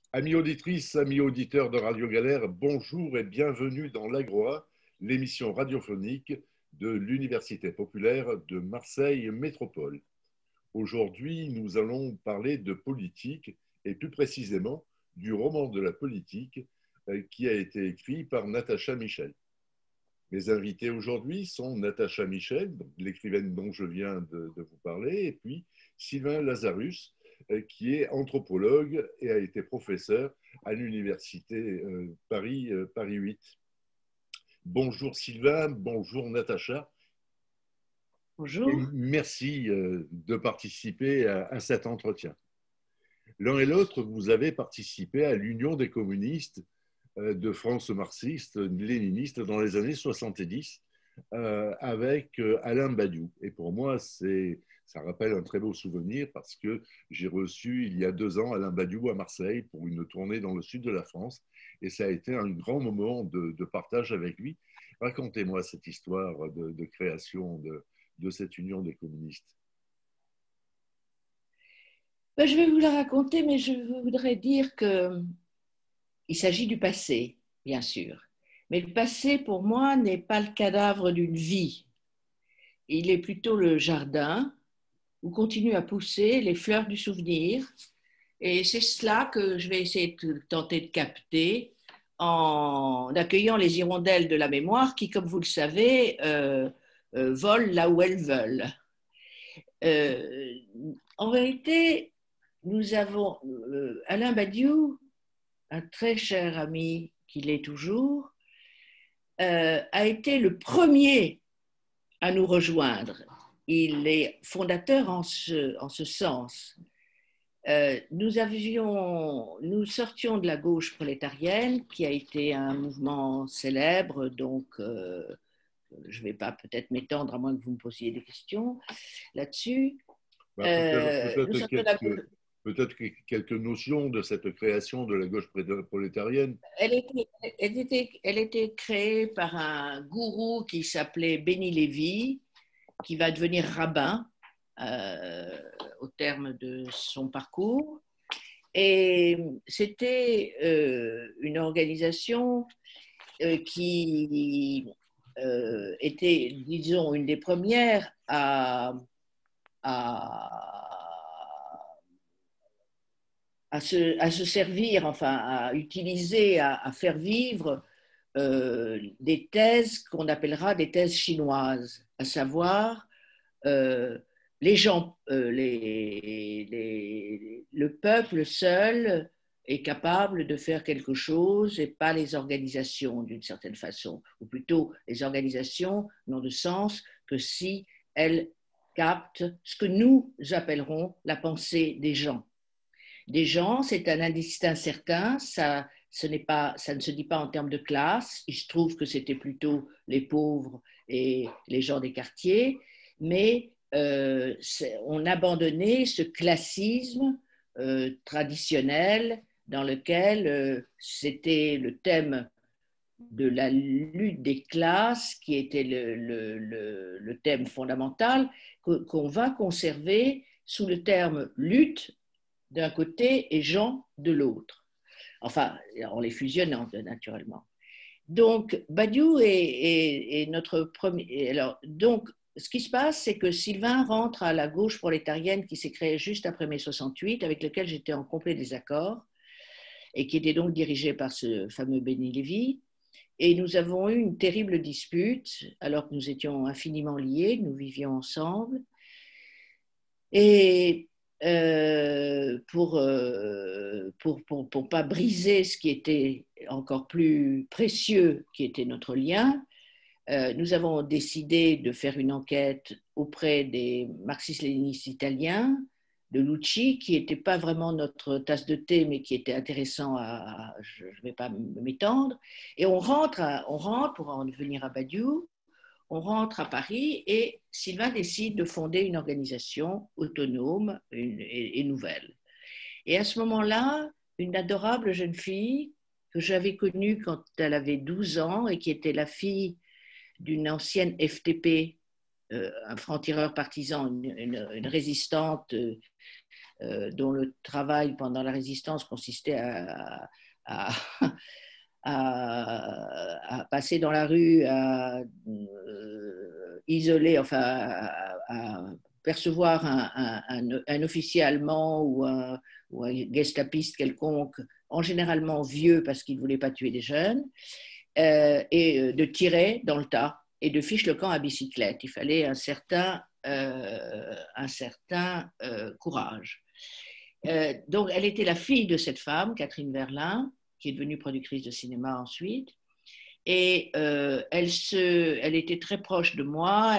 Amis auditrices, amis auditeurs de Radio Galère, bonjour et bienvenue dans l'Agroa, l'émission radiophonique de l'Université populaire de Marseille Métropole. Aujourd'hui, nous allons parler de politique et plus précisément du roman de la politique qui a été écrit par Natacha Michel. Mes invités aujourd'hui sont Natacha Michel, l'écrivaine dont je viens de vous parler, et puis Sylvain Lazarus, qui est anthropologue et a été professeur à l'université Paris 8. Bonjour Sylvain, bonjour Natacha. Et Bonjour. merci de participer à cet entretien. L'un et l'autre, vous avez participé à l'Union des communistes de France marxiste-léniniste dans les années 70 avec Alain Badiou. Et pour moi, ça rappelle un très beau souvenir parce que j'ai reçu il y a 2 ans Alain Badiou à Marseille pour une tournée dans le sud de la France. Et ça a été un grand moment de partage avec lui. Racontez-moi cette histoire de création de cette Union des communistes. Je vais vous la raconter, mais je voudrais dire qu'il s'agit du passé, bien sûr. Mais le passé, pour moi, n'est pas le cadavre d'une vie. Il est plutôt le jardin où continuent à pousser les fleurs du souvenir. Et c'est cela que je vais essayer de tenter de capter en accueillant les hirondelles de la mémoire qui, comme vous le savez, volent là où elles veulent. En vérité, nous avons Alain Badiou, un très cher ami qu'il est toujours, a été le premier à nous rejoindre. Il est fondateur en ce sens. Nous sortions de la gauche prolétarienne, qui a été un mouvement célèbre, donc je ne vais pas peut-être m'étendre à moins que vous me posiez des questions là-dessus. Peut-être quelques notions de cette création de la gauche prolétarienne. Elle était créée par un gourou qui s'appelait Béni Lévy, qui va devenir rabbin au terme de son parcours. Et c'était une organisation qui était, disons, une des premières à se servir, enfin à utiliser, à faire vivre des thèses qu'on appellera des thèses chinoises, à savoir les gens, le peuple seul est capable de faire quelque chose et pas les organisations d'une certaine façon, ou plutôt les organisations n'ont de sens que si elles captent ce que nous appellerons la pensée des gens. Des gens, c'est un indistinct certain, ça ne se dit pas en termes de classe, il se trouve que c'était plutôt les pauvres et les gens des quartiers, mais on abandonnait ce classisme traditionnel dans lequel c'était le thème de la lutte des classes qui était le thème fondamental qu'on va conserver sous le terme lutte d'un côté et gens de l'autre. Enfin, en les fusionnant naturellement. Donc, Badiou est notre premier. Alors, donc, ce qui se passe, c'est que Sylvain rentre à la gauche prolétarienne qui s'est créée juste après mai 68, avec laquelle j'étais en complet désaccord, et qui était donc dirigée par ce fameux Béni Lévy. Et nous avons eu une terrible dispute, alors que nous étions infiniment liés, nous vivions ensemble. Et pour pas briser ce qui était encore plus précieux, qui était notre lien, nous avons décidé de faire une enquête auprès des marxistes-léninistes italiens, de Lucci, qui n'était pas vraiment notre tasse de thé, mais qui était intéressant je ne vais pas m'étendre. Et on rentre pour en venir à Badiou, on rentre à Paris et Sylvain décide de fonder une organisation autonome et nouvelle. Et à ce moment-là, une adorable jeune fille que j'avais connue quand elle avait 12 ans et qui était la fille d'une ancienne FTP, un franc-tireur partisan, une résistante dont le travail pendant la résistance consistait à, à passer dans la rue, à isoler, enfin à percevoir un officier allemand ou un gestapiste quelconque, en généralement vieux parce qu'il ne voulait pas tuer des jeunes, et de tirer dans le tas et de fiche le camp à bicyclette. Il fallait un certain courage. Donc, elle était la fille de cette femme, Catherine Verlin, qui est devenue productrice de cinéma ensuite. Et elle était très proche de moi.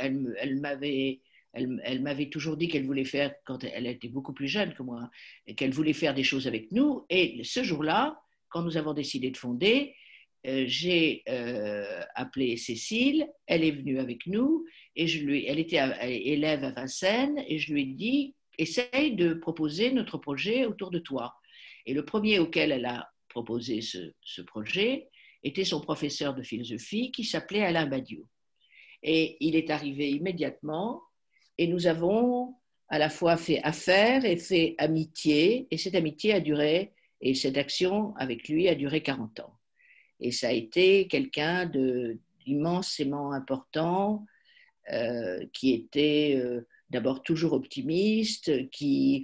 Elle m'avait toujours dit qu'elle voulait faire, quand elle était beaucoup plus jeune que moi, qu'elle voulait faire des choses avec nous. Et ce jour-là, quand nous avons décidé de fonder, j'ai appelé Cécile, elle est venue avec nous, et elle était élève à Vincennes, et je lui ai dit, essaye de proposer notre projet autour de toi. Et le premier auquel elle a proposé ce projet était son professeur de philosophie qui s'appelait Alain Badiou. Et il est arrivé immédiatement, et nous avons à la fois fait affaire et fait amitié, et cette amitié a duré, et cette action avec lui a duré 40 ans. Et ça a été quelqu'un d'immensément important, qui était d'abord toujours optimiste, qui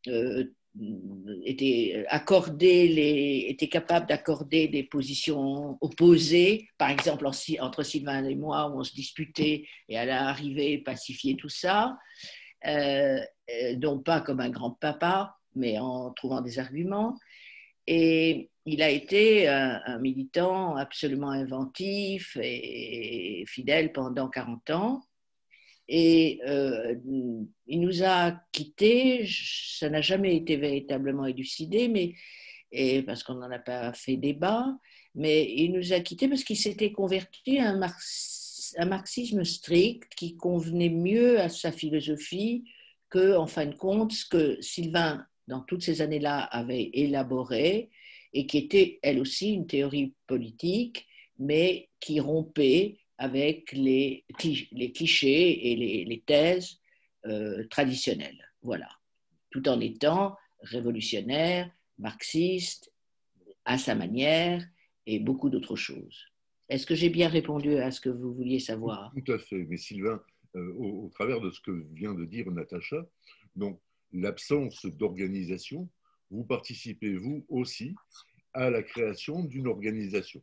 était capable d'accorder des positions opposées, par exemple entre Sylvain et moi, où on se disputait, et elle a arrivé à pacifier tout ça, non pas comme un grand papa, mais en trouvant des arguments. Et il a été un militant absolument inventif et fidèle pendant 40 ans. Et il nous a quittés, ça n'a jamais été véritablement élucidé, parce qu'on n'en a pas fait débat, mais il nous a quittés parce qu'il s'était converti à un marxisme strict qui convenait mieux à sa philosophie que, en fin de compte, ce que Sylvain, dans toutes ces années-là, avait élaboré et qui était, elle aussi, une théorie politique, mais qui rompait avec les clichés et les thèses traditionnelles. Voilà. Tout en étant révolutionnaire, marxiste, à sa manière, et beaucoup d'autres choses. Est-ce que j'ai bien répondu à ce que vous vouliez savoir? Tout à fait. Mais Sylvain, au travers de ce que vient de dire Natacha, donc l'absence d'organisation, vous participez, vous aussi, à la création d'une organisation.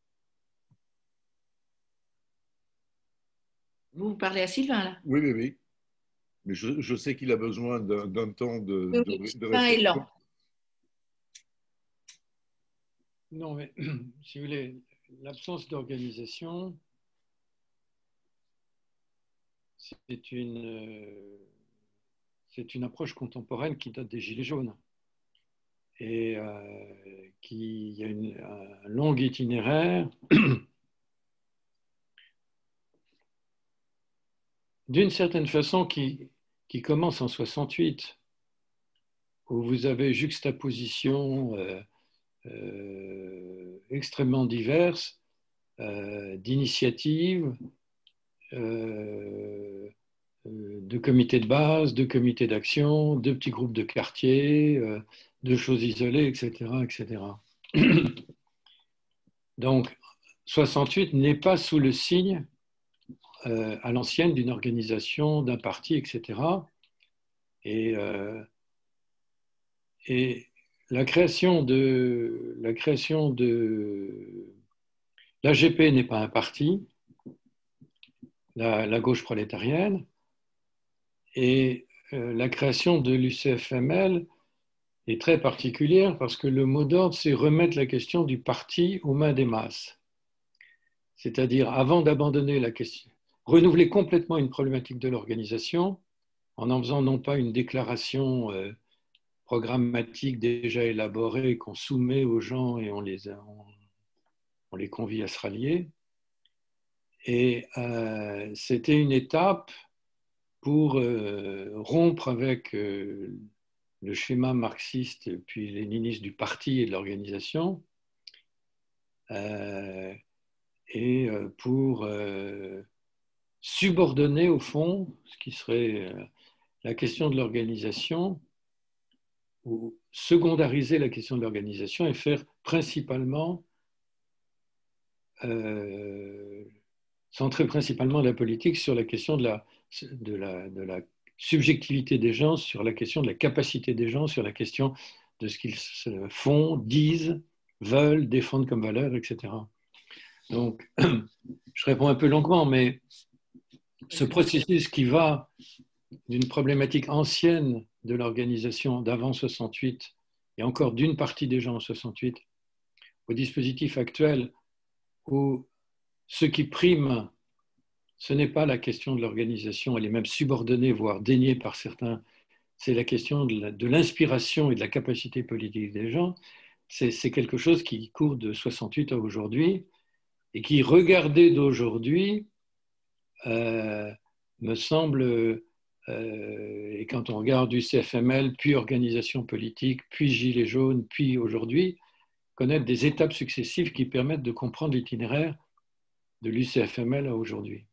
Vous parlez à Sylvain, là? Oui, oui, oui. Mais je sais qu'il a besoin d'un temps Oui, de Sylvain est réflexion. lent. Non, mais si vous voulez, l'absence d'organisation, c'est une approche contemporaine qui date des Gilets jaunes et qui y a un long itinéraire d'une certaine façon qui commence en 68, où vous avez juxtaposition extrêmement diverses d'initiatives, de comités de base, de comités d'action, de petits groupes de quartier, de choses isolées, etc., etc. Donc, 68 n'est pas sous le signe à l'ancienne d'une organisation, d'un parti, etc. Et la création de l'AGP n'est pas un parti, la gauche prolétarienne, et la création de l'UCFML est très particulière parce que le mot d'ordre, c'est remettre la question du parti aux mains des masses. C'est-à-dire, avant d'abandonner la question, renouveler complètement une problématique de l'organisation en faisant non pas une déclaration programmatique déjà élaborée qu'on soumet aux gens et on les convie à se rallier. Et c'était une étape pour rompre avec le schéma marxiste puis léniniste du parti et de l'organisation et pour subordonner au fond ce qui serait la question de l'organisation, ou secondariser la question de l'organisation et faire principalement, centrer principalement la politique sur la question de la subjectivité des gens, sur la question de la capacité des gens, sur la question de ce qu'ils font, disent, veulent, défendent comme valeur, etc. Donc, je réponds un peu longuement, mais ce processus qui va d'une problématique ancienne de l'organisation d'avant 68 et encore d'une partie des gens en 68 au dispositif actuel où ce qui prime, ce n'est pas la question de l'organisation, elle est même subordonnée, voire déniée par certains, c'est la question de l'inspiration et de la capacité politique des gens. C'est quelque chose qui court de 68 à aujourd'hui et qui, regardé d'aujourd'hui, me semble, et quand on regarde du CFML, puis organisation politique, puis Gilets jaunes, puis aujourd'hui, connaître des étapes successives qui permettent de comprendre l'itinéraire de l'UCFML à aujourd'hui.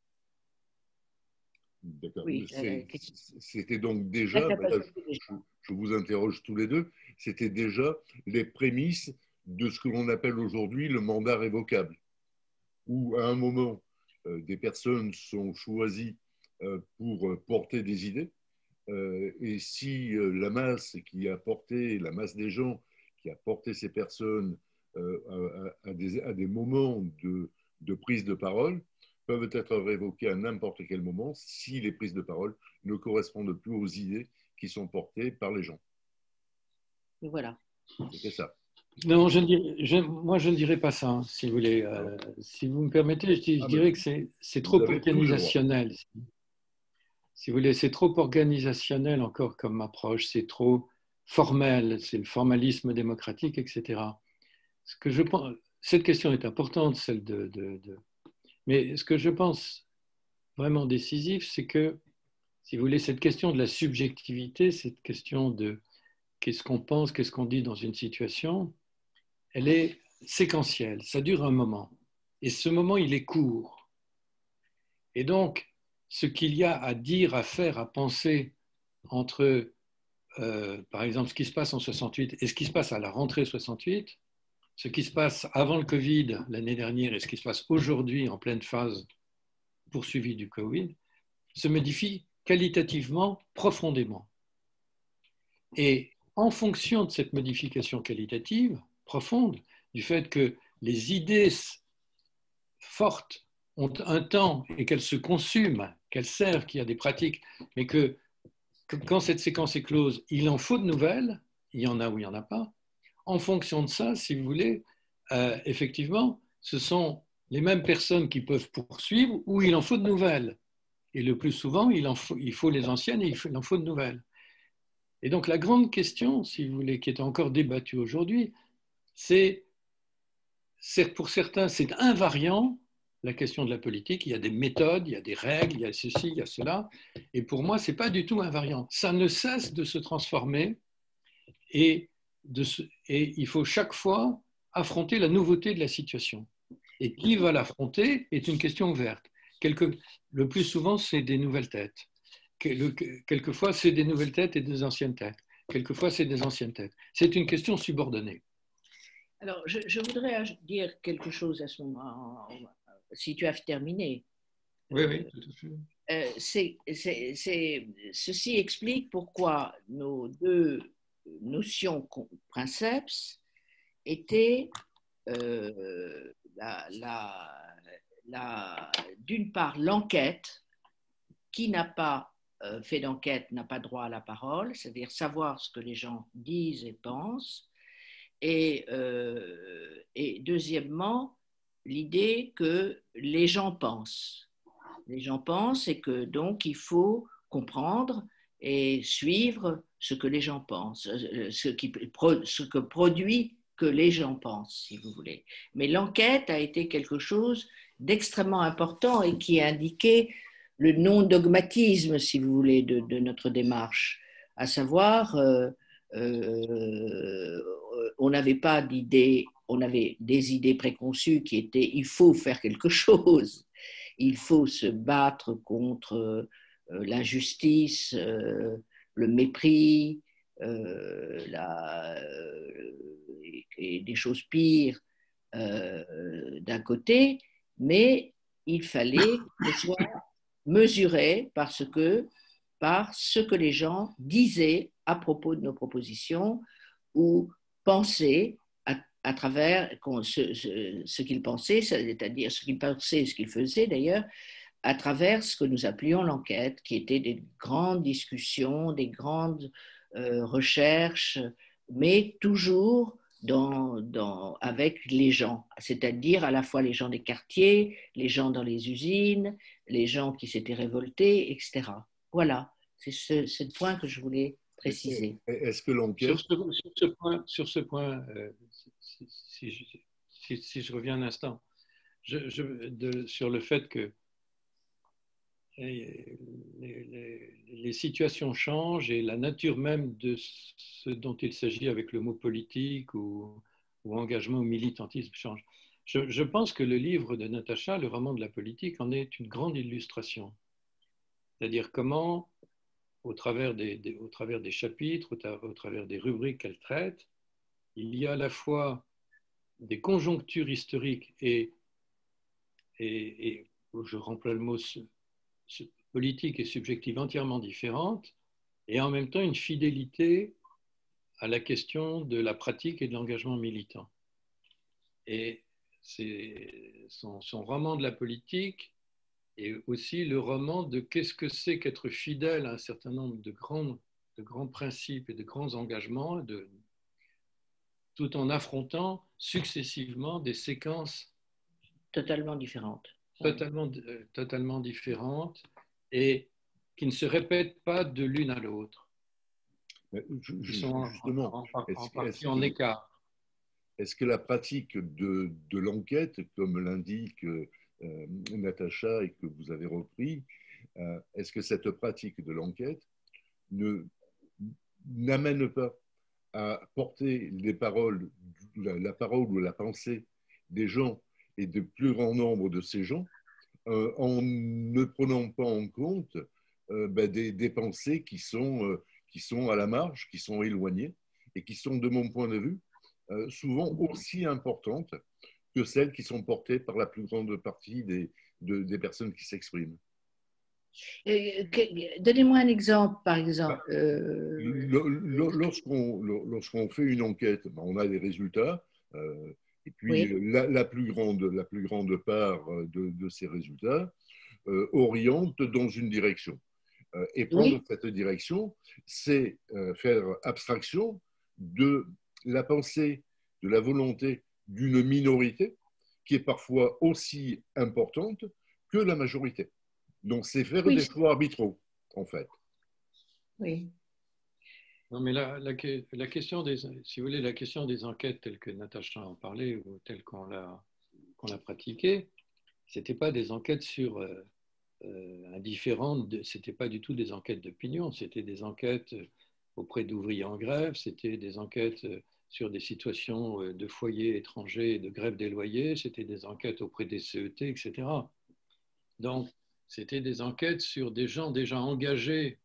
D'accord. Oui, c'était donc déjà, là, je vous interroge tous les deux, c'était déjà les prémices de ce que l'on appelle aujourd'hui le mandat révocable, où à un moment, des personnes sont choisies pour porter des idées, et si la masse la masse des gens qui a porté ces personnes à des moments de prise de parole, peuvent être révoquées à n'importe quel moment si les prises de parole ne correspondent plus aux idées qui sont portées par les gens. Et voilà. C'était ça. Non, moi je ne dirais pas ça, si vous voulez. Si vous me permettez, je dirais que c'est trop organisationnel. Si vous voulez, c'est trop organisationnel encore comme approche, c'est trop formel, c'est le formalisme démocratique, etc. Ce que je pense, cette question est importante, celle mais ce que je pense vraiment décisif, c'est que, si vous voulez, cette question de la subjectivité, cette question de qu'est-ce qu'on pense, qu'est-ce qu'on dit dans une situation, elle est séquentielle, ça dure un moment. Et ce moment, il est court. Et donc, ce qu'il y a à dire, à faire, à penser entre, par exemple, ce qui se passe en 68 et ce qui se passe à la rentrée 68, ce qui se passe avant le Covid l'année dernière et ce qui se passe aujourd'hui en pleine phase poursuivie du Covid, se modifie qualitativement, profondément. Et en fonction de cette modification qualitative profonde, du fait que les idées fortes ont un temps et qu'elles se consument, qu'elles servent, qu'il y a des pratiques, mais que quand cette séquence est close, il en faut de nouvelles, il y en a ou il n'y en a pas. En fonction de ça, si vous voulez, effectivement, ce sont les mêmes personnes qui peuvent poursuivre ou il en faut de nouvelles. Et le plus souvent, il faut les anciennes et il en faut de nouvelles. Et donc la grande question, si vous voulez, qui est encore débattue aujourd'hui, c'est pour certains, c'est invariant, la question de la politique. Il y a des méthodes, il y a des règles, il y a ceci, il y a cela. Et pour moi, ce n'est pas du tout invariant. Ça ne cesse de se transformer et il faut chaque fois affronter la nouveauté de la situation. Et qui va l'affronter est une question ouverte. Le plus souvent, c'est des nouvelles têtes. Quelquefois, c'est des nouvelles têtes et des anciennes têtes. Quelquefois, c'est des anciennes têtes. C'est une question subordonnée. Alors, je voudrais dire quelque chose à ce moment, si tu as terminé. Oui, oui, tout à fait. Ceci explique pourquoi nos deux notions princeps étaient d'une part l'enquête. Qui n'a pas fait d'enquête n'a pas droit à la parole, c'est-à-dire savoir ce que les gens disent et pensent. Et deuxièmement, l'idée que les gens pensent. Les gens pensent et que donc il faut comprendre et suivre ce que les gens pensent, ce que produit que les gens pensent, si vous voulez. Mais l'enquête a été quelque chose d'extrêmement important et qui a indiqué le non-dogmatisme, si vous voulez, de notre démarche, à savoir, on n'avait pas d'idées, on avait des idées préconçues qui étaient il faut faire quelque chose, il faut se battre contre l'injustice, le mépris, et des choses pires d'un côté, mais il fallait que ce soit mesuré par ce que les gens disaient à propos de nos propositions ou pensaient à travers ce qu'ils pensaient, c'est-à-dire ce qu'ils pensaient et ce qu'ils faisaient d'ailleurs, à travers ce que nous appelions l'enquête, qui était des grandes discussions, des grandes recherches, mais toujours avec les gens, c'est-à-dire à la fois les gens des quartiers, les gens dans les usines, les gens qui s'étaient révoltés, etc. Voilà, c'est ce point que je voulais préciser. Est-ce que l'enquête… Sur ce point si je reviens un instant, sur le fait que les situations changent et la nature même de ce dont il s'agit avec le mot politique ou engagement ou militantisme change. Je pense que le livre de Natacha, le roman de la politique, en est une grande illustration. C'est-à-dire comment, au travers des chapitres, au travers des rubriques qu'elle traite, il y a à la fois des conjonctures historiques et je remplis le mot politique et subjective entièrement différentes, et en même temps une fidélité à la question de la pratique et de l'engagement militant. Et son roman de la politique est aussi le roman de qu'est-ce que c'est qu'être fidèle à un certain nombre de grands principes et de grands engagements, tout en affrontant successivement des séquences totalement différentes. Totalement différentes et qui ne se répètent pas de l'une à l'autre. Ils sont justement, en écart. Est-ce que la pratique de l'enquête, comme l'indique Natacha et que vous avez repris, est-ce que cette pratique de l'enquête n'amène pas à porter la parole ou la pensée des gens et de plus grand nombre de ces gens en ne prenant pas en compte des pensées qui sont à la marge, qui sont éloignées et qui sont, de mon point de vue, souvent aussi importantes que celles qui sont portées par la plus grande partie des personnes qui s'expriment. Donnez-moi un exemple, par exemple. Lorsqu'on fait une enquête, on a des résultats, et puis oui. la plus grande part de ces résultats oriente dans une direction. Et prendre oui. cette direction, c'est faire abstraction de la pensée, de la volonté d'une minorité qui est parfois aussi importante que la majorité. Donc, c'est faire des choix arbitraux, en fait. Oui. Non, mais la question si vous voulez, la question des enquêtes telles que Natacha en parlait ou telles qu'on l'a pratiquées, c'était pas des enquêtes sur indifférentes, c'était pas du tout des enquêtes d'opinion, c'était des enquêtes auprès d'ouvriers en grève, c'était des enquêtes sur des situations de foyers étrangers et de grève des loyers, c'était des enquêtes auprès des CET, etc. Donc, c'était des enquêtes sur des gens déjà engagés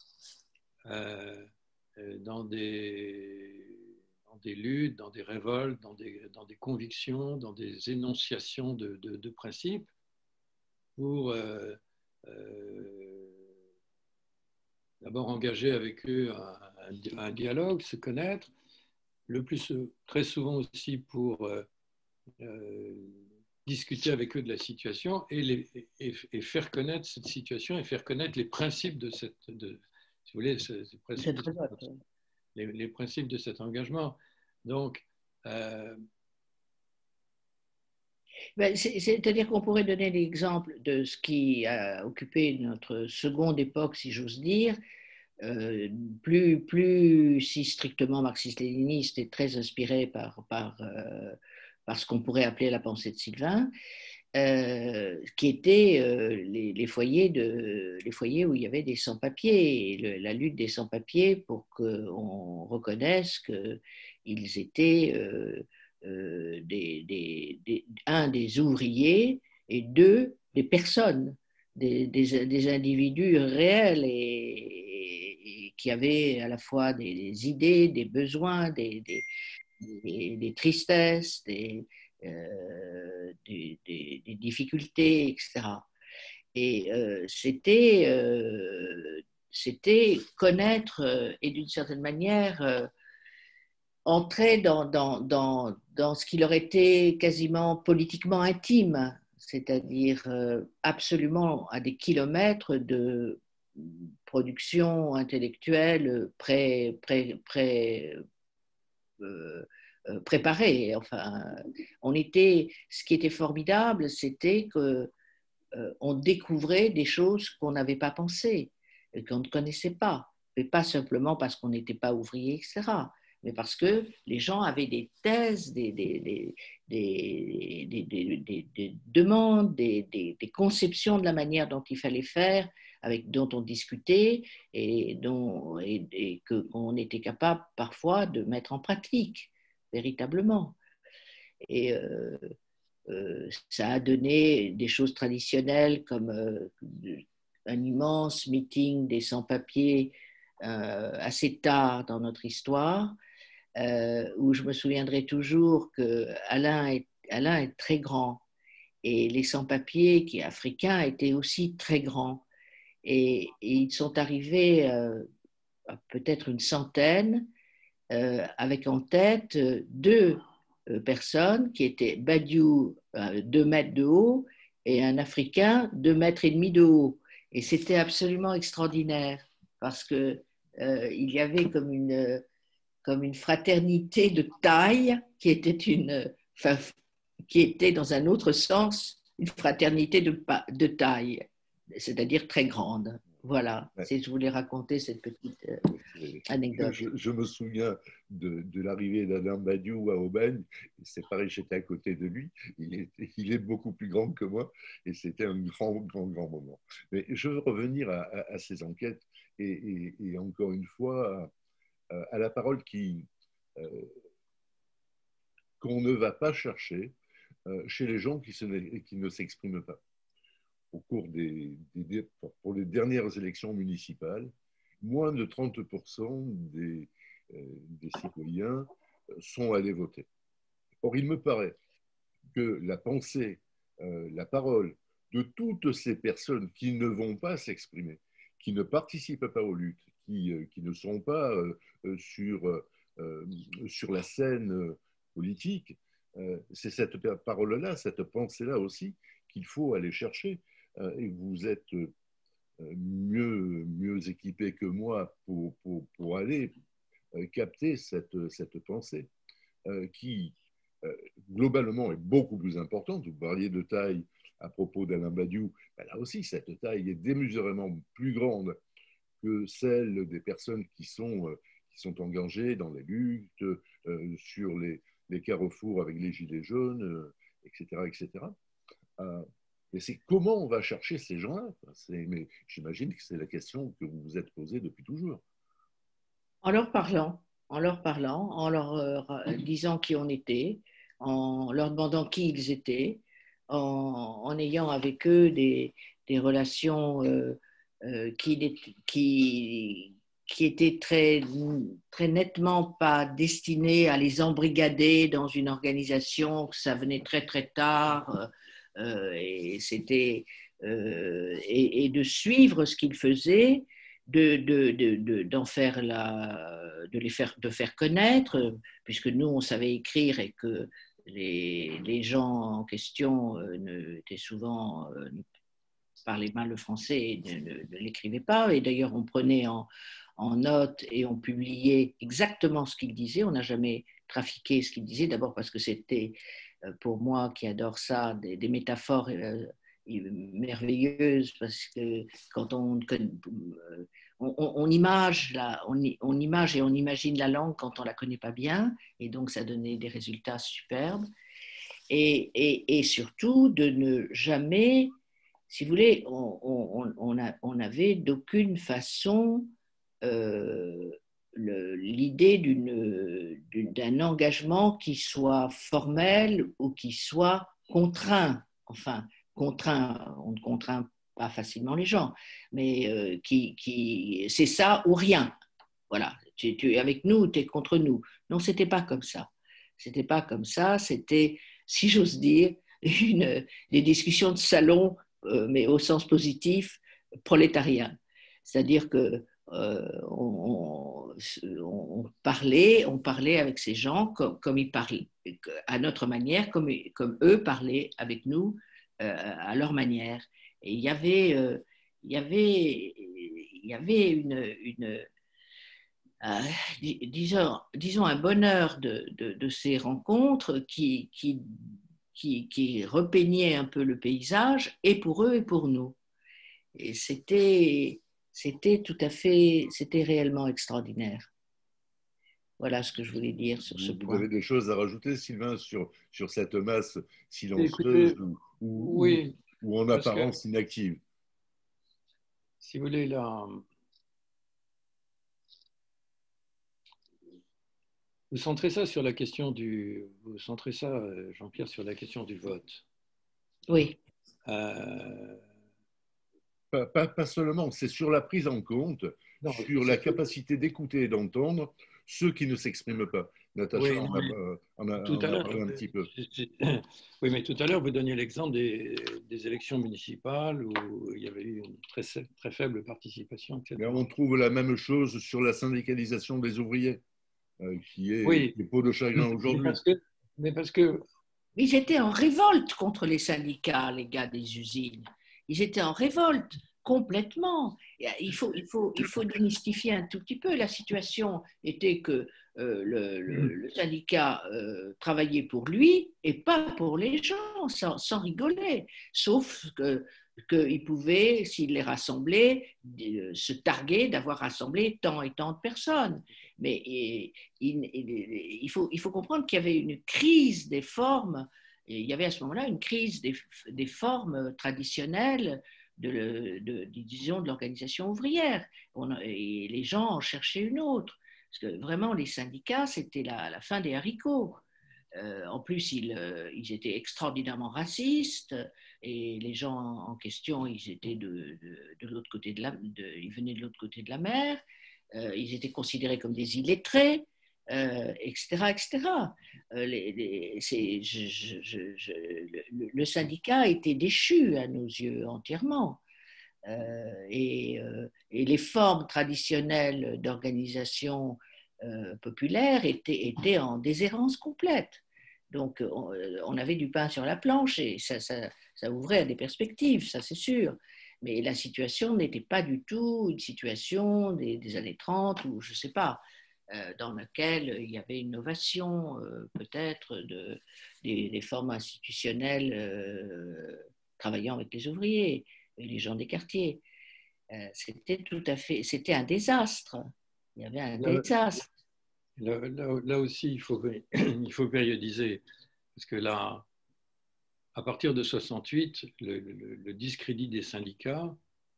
dans des luttes, dans des révoltes, dans des convictions, dans des énonciations de principes pour d'abord engager avec eux un dialogue, se connaître, très souvent aussi pour discuter avec eux de la situation et faire connaître cette situation et faire connaître les principes de si vous voulez, les principes de cet engagement. Donc, c'est-à-dire qu'on pourrait donner l'exemple de ce qui a occupé notre seconde époque, si j'ose dire, plus si strictement marxiste-léniniste et très inspiré par ce qu'on pourrait appeler la pensée de Sylvain, qui étaient les foyers où il y avait des sans-papiers, et la lutte des sans-papiers pour qu'on reconnaisse qu'ils étaient un, des ouvriers, et deux, des personnes des individus réels et qui avaient à la fois des idées, des besoins, des tristesses, des difficultés, etc. Et c'était connaître et d'une certaine manière entrer dans ce qui leur était quasiment politiquement intime, c'est-à-dire absolument à des kilomètres de production intellectuelle euh, préparée. Enfin, ce qui était formidable, c'était que on découvrait des choses qu'on n'avait pas pensées, qu'on ne connaissait pas, mais pas simplement parce qu'on n'était pas ouvrier, etc., mais parce que les gens avaient des thèses, des demandes, des conceptions de la manière dont il fallait faire, dont on discutait et qu'on était capable parfois de mettre en pratique, véritablement. Et ça a donné des choses traditionnelles comme un immense meeting des sans-papiers assez tard dans notre histoire, où je me souviendrai toujours que Alain est très grand et les sans-papiers qui africains étaient aussi très grands et ils sont arrivés à peut-être une centaine avec en tête deux personnes qui étaient Badiou 2 mètres de haut et un Africain 2 mètres et demi de haut. Et c'était absolument extraordinaire parce que il y avait comme une fraternité de taille qui était dans un autre sens une fraternité de taille, c'est-à-dire très grande. Voilà, je voulais raconter cette petite anecdote. Je me souviens de l'arrivée d'Alain Badiou à Aubagne. C'est pareil, j'étais à côté de lui. Il est beaucoup plus grand que moi et c'était un grand moment. Mais je veux revenir à ces enquêtes et encore une fois à la parole qu'on ne va pas chercher chez les gens qui ne s'expriment pas. Au cours pour les dernières élections municipales, moins de 30% des citoyens sont allés voter. Or, il me paraît que la pensée, la parole de toutes ces personnes qui ne vont pas s'exprimer, qui ne participent pas aux luttes, qui ne sont pas sur la scène politique, c'est cette parole-là, cette pensée-là aussi qu'il faut aller chercher. Et vous êtes mieux équipé que moi pour aller capter cette pensée qui, globalement, est beaucoup plus importante. Vous parliez de taille à propos d'Alain Badiou. Ben là aussi, cette taille est démesurément plus grande que celle des personnes qui sont engagées dans les luttes, sur les carrefours avec les gilets jaunes, etc. etc. Mais c'est comment on va chercher ces gens-là? Mais j'imagine que c'est la question que vous vous êtes posée depuis toujours. En leur parlant, en leur disant qui on était, en leur demandant qui ils étaient, en ayant avec eux des relations qui étaient très nettement pas destinées à les embrigader dans une organisation, que ça venait très très tard. Et de suivre ce qu'ils faisaient, de faire connaître, puisque nous on savait écrire et que les gens en question étaient souvent ne parlaient mal le français et ne l'écrivaient pas. Et d'ailleurs on prenait en note et on publiait exactement ce qu'ils disaient. On n'a jamais trafiqué ce qu'ils disaient, d'abord parce que c'était pour moi qui adore ça, des métaphores merveilleuses, parce que quand on image on image et on imagine la langue quand on la connaît pas bien, et donc ça donnait des résultats superbes. Et surtout de ne jamais, si vous voulez, on avait d'aucune façon l'idée d'un engagement qui soit formel ou qui soit contraint. Enfin, contraint, on ne contraint pas facilement les gens, mais c'est ça ou rien. Voilà, tu es avec nous ou tu es contre nous. Non, c'était pas comme ça. C'était pas comme ça, c'était, si j'ose dire, des discussions de salon, mais au sens positif, prolétarien. C'est-à-dire que on parlait avec ces gens comme ils parlaient, à notre manière, comme eux parlaient avec nous à leur manière. Et il y avait euh, disons un bonheur de ces rencontres qui repeignait un peu le paysage, et pour eux et pour nous. Et c'était réellement extraordinaire. Voilà ce que je voulais dire sur ce Vous point. avez des choses à rajouter, Sylvain, sur cette masse silencieuse Écoutez, oui, ou en parce que, apparence inactive? si vous voulez, là, vous centrez ça, Jean-Pierre, sur la question du vote. Oui. Pas seulement, c'est sur la prise en compte, Non, sur la capacité d'écouter et d'entendre ceux qui ne s'expriment pas. Natacha oui, non, en tout à a l'heure, parlé un petit peu. oui, mais tout à l'heure, vous donniez l'exemple des élections municipales où il y avait eu une très faible participation, etc. Mais on trouve la même chose sur la syndicalisation des ouvriers, qui Oui, est peau de chagrin aujourd'hui. mais parce que Ils étaient en révolte contre les syndicats, les gars des usines. Ils étaient en révolte complètement. Il faut démystifier un tout petit peu. La situation était que le syndicat travaillait pour lui et pas pour les gens, sans rigoler. Sauf qu'il pouvait, s'il les rassemblait, se targuer d'avoir rassemblé tant et tant de personnes. Mais il faut comprendre qu'il y avait une crise des formes. Et il y avait à ce moment-là une crise des formes traditionnelles disons, de l'organisation ouvrière. Et les gens en cherchaient une autre. Parce que vraiment, les syndicats, c'était la fin des haricots. En plus, ils étaient extraordinairement racistes et les gens en question, ils étaient de l'autre côté ils venaient de l'autre côté de la mer. Ils étaient considérés comme des illettrés, etc., etc. Le syndicat a été déchu à nos yeux entièrement. Et les formes traditionnelles d'organisation populaire étaient en déshérence complète. Donc, on avait du pain sur la planche et ça ouvrait à des perspectives, ça c'est sûr. Mais la situation n'était pas du tout une situation des années 30 ou je ne sais pas, dans laquelle il y avait une innovation peut-être des formes institutionnelles travaillant avec les ouvriers et les gens des quartiers. C'était un désastre. Il y avait un désastre. Là aussi, il faut périodiser, parce que là, à partir de 68, le discrédit des syndicats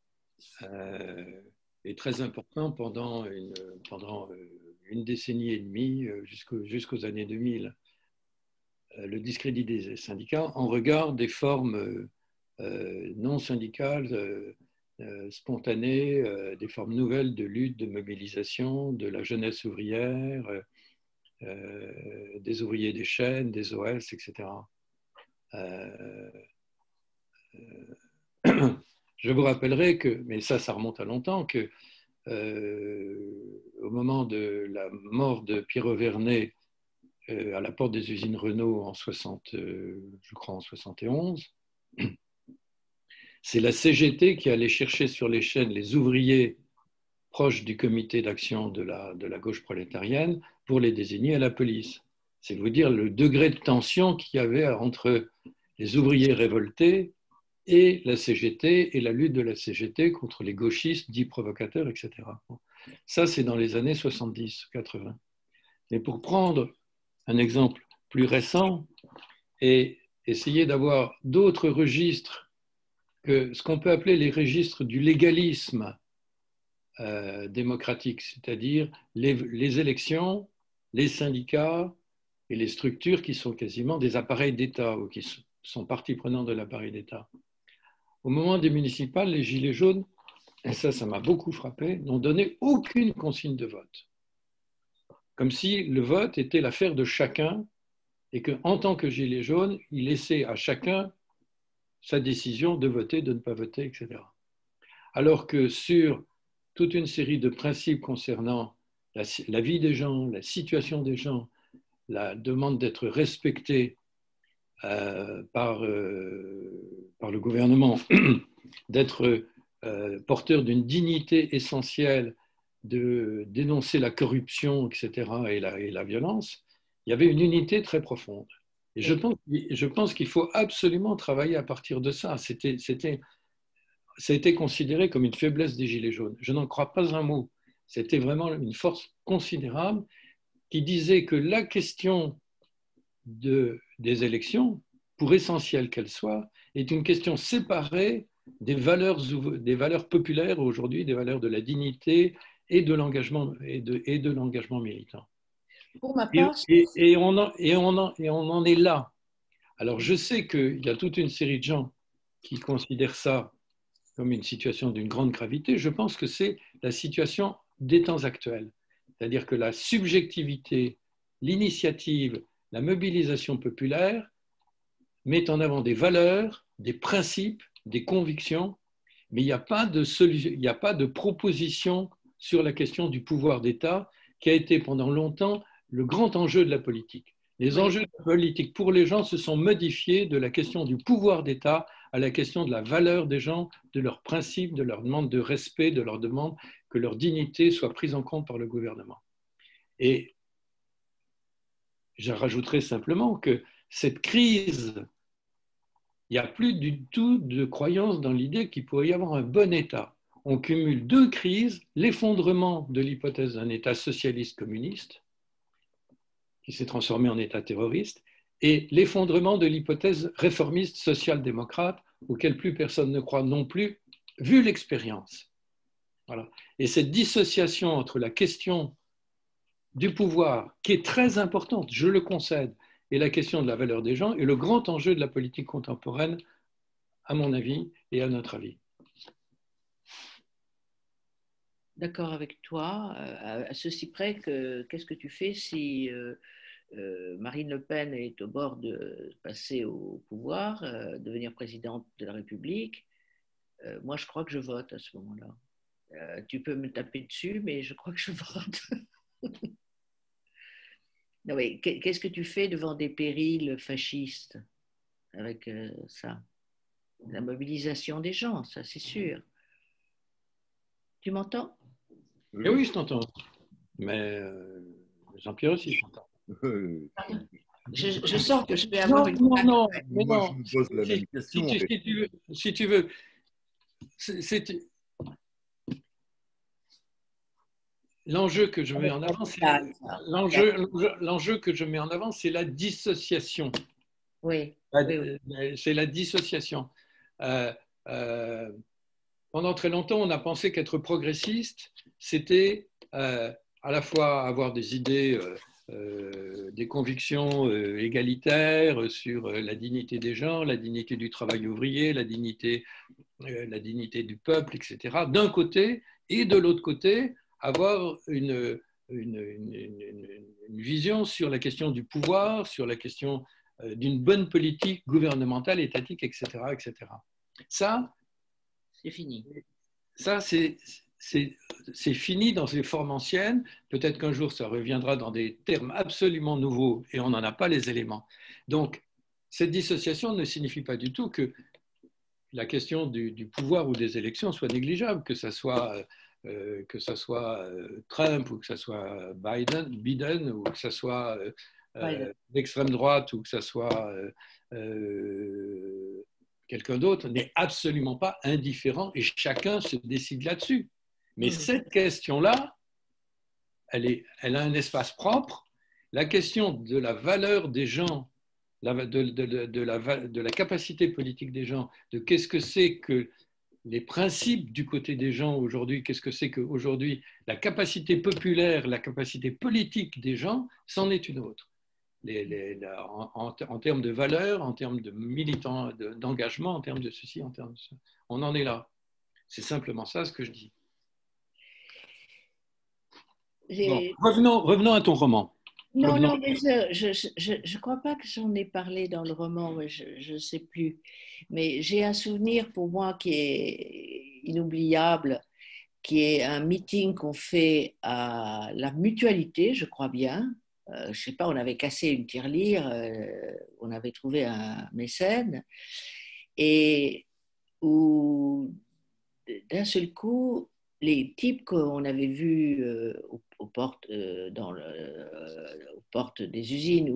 est très important pendant une décennie et demie jusqu'aux années 2000. Le discrédit des syndicats en regard des formes non syndicales, spontanées, des formes nouvelles de lutte, de mobilisation, de la jeunesse ouvrière, des ouvriers des chaînes, des OS, etc. Je vous rappellerai que, mais ça remonte à longtemps, que au moment de la mort de Pierre Vernet à la porte des usines Renault en 71, c'est la CGT qui allait chercher sur les chaînes les ouvriers proches du comité d'action de la gauche prolétarienne pour les désigner à la police. C'est vous dire le degré de tension qu'il y avait entre les ouvriers révoltés et la CGT et la lutte de la CGT contre les gauchistes dits provocateurs, etc. Ça, c'est dans les années 70-80. Mais pour prendre un exemple plus récent et essayer d'avoir d'autres registres que ce qu'on peut appeler les registres du légalisme démocratique, c'est-à-dire les élections, les syndicats et les structures qui sont quasiment des appareils d'État ou qui sont partie prenante de l'appareil d'État. au moment des municipales, les Gilets jaunes, et ça m'a beaucoup frappé, n'ont donné aucune consigne de vote. Comme si le vote était l'affaire de chacun et qu'en tant que Gilet jaune, il laissait à chacun sa décision de voter, de ne pas voter, etc. Alors que sur toute une série de principes concernant la vie des gens, la situation des gens, la demande d'être respecté par le gouvernement, d'être porteur d'une dignité essentielle, de dénoncer la corruption, etc., et la violence, il y avait une unité très profonde. Et je pense qu'il faut absolument travailler à partir de ça. Ça a été considéré comme une faiblesse des Gilets jaunes. Je n'en crois pas un mot. C'était vraiment une force considérable qui disait que la question des élections, pour essentielles qu'elles soient, est une question séparée des valeurs populaires aujourd'hui, des valeurs de la dignité et de l'engagement militant. Pour ma part, Et on en est là. Alors je sais qu'il y a toute une série de gens qui considèrent ça comme une situation d'une grande gravité. Je pense que c'est la situation des temps actuels. C'est-à-dire que la subjectivité, l'initiative, la mobilisation populaire met en avant des valeurs, des principes, des convictions, mais il n'y a pas de proposition sur la question du pouvoir d'État qui a été pendant longtemps le grand enjeu de la politique. Les enjeux de la politique pour les gens se sont modifiés de la question du pouvoir d'État à la question de la valeur des gens, de leurs principes, de leur demande de respect, de leur demande que leur dignité soit prise en compte par le gouvernement. Et je rajouterai simplement que cette crise, il n'y a plus du tout de croyance dans l'idée qu'il pourrait y avoir un bon État. On cumule deux crises, l'effondrement de l'hypothèse d'un État socialiste communiste, qui s'est transformé en État terroriste, et l'effondrement de l'hypothèse réformiste social-démocrate, auquel plus personne ne croit non plus, vu l'expérience. Voilà. Et cette dissociation entre la question du pouvoir, qui est très importante, je le concède, et la question de la valeur des gens, est le grand enjeu de la politique contemporaine, à mon avis et à notre avis. D'accord avec toi, à ceci près que qu'est-ce que tu fais si Marine Le Pen est au bord de passer au pouvoir, devenir présidente de la République? Moi, je crois que je vote à ce moment-là. Tu peux me taper dessus, mais je crois que je vote. Non, mais qu'est-ce que tu fais devant des périls fascistes avec ça? La mobilisation des gens, ça c'est sûr. Tu m'entends? Oui, je t'entends. Mais Jean-Pierre aussi, je t'entends. Je sens que je vais avoir une... Non, mais moi, non. je me pose la même question. Si tu veux, l'enjeu que je mets en avant, c'est la dissociation. Oui. C'est la dissociation. Pendant très longtemps, on a pensé qu'être progressiste, c'était à la fois avoir des idées, des convictions égalitaires sur la dignité des gens, la dignité du travail ouvrier, la dignité du peuple, etc. D'un côté, et de l'autre côté, avoir une vision sur la question du pouvoir, sur la question d'une bonne politique gouvernementale, étatique, etc. etc. Ça, c'est fini. Ça, c'est fini dans ces formes anciennes. Peut-être qu'un jour, ça reviendra dans des termes absolument nouveaux et on n'en a pas les éléments. Donc, cette dissociation ne signifie pas du tout que la question du pouvoir ou des élections soit négligeable, que ce soit Trump ou que ce soit Biden ou que ce soit l'extrême droite ou que ce soit quelqu'un d'autre, n'est absolument pas indifférent et chacun se décide là-dessus. Mais cette question-là, elle a un espace propre. La question de la valeur des gens, de la capacité politique des gens, de qu'est-ce que c'est que les principes du côté des gens aujourd'hui, qu'est-ce que c'est qu'aujourd'hui la capacité populaire, la capacité politique des gens, c'en est une autre. en termes de valeurs, en termes de militants, d'engagement, en termes de ceci, en termes de ça. On en est là. C'est simplement ça ce que je dis. Bon, revenons à ton roman. Non, non, mais je crois pas que j'en ai parlé dans le roman, mais je ne sais plus. Mais j'ai un souvenir pour moi qui est inoubliable, qui est un meeting qu'on fait à la Mutualité, je crois bien. Je sais pas, on avait cassé une tirelire, on avait trouvé un mécène, et où d'un seul coup, les types qu'on avait vus aux portes, aux portes des usines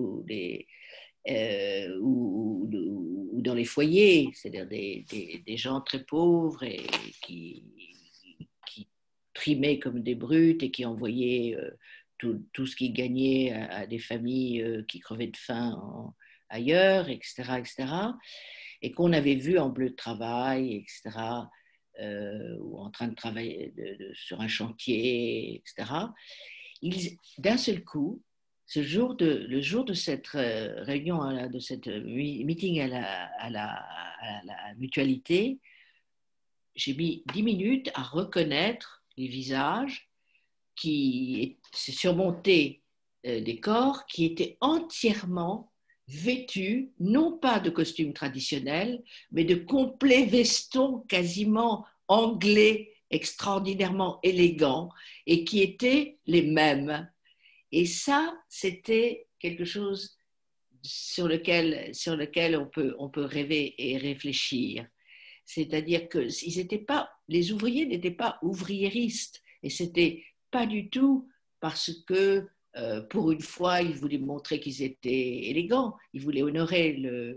ou dans les foyers, c'est-à-dire des gens très pauvres et qui trimaient comme des brutes et qui envoyaient tout ce qu'ils gagnaient à des familles qui crevaient de faim ailleurs, etc., etc., et qu'on avait vu en bleu de travail, etc., ou en train de travailler sur un chantier, etc. D'un seul coup, le jour de cette réunion, de cette meeting à la Mutualité, j'ai mis 10 minutes à reconnaître les visages qui surmontaient des corps qui étaient entièrement vêtus, non pas de costumes traditionnels, mais de complets vestons quasiment anglais, extraordinairement élégants, et qui étaient les mêmes. Et ça, c'était quelque chose sur lequel on peut rêver et réfléchir. C'est-à-dire que les ouvriers n'étaient pas ouvriéristes, et c'était pas du tout parce que pour une fois, ils voulaient montrer qu'ils étaient élégants, ils voulaient honorer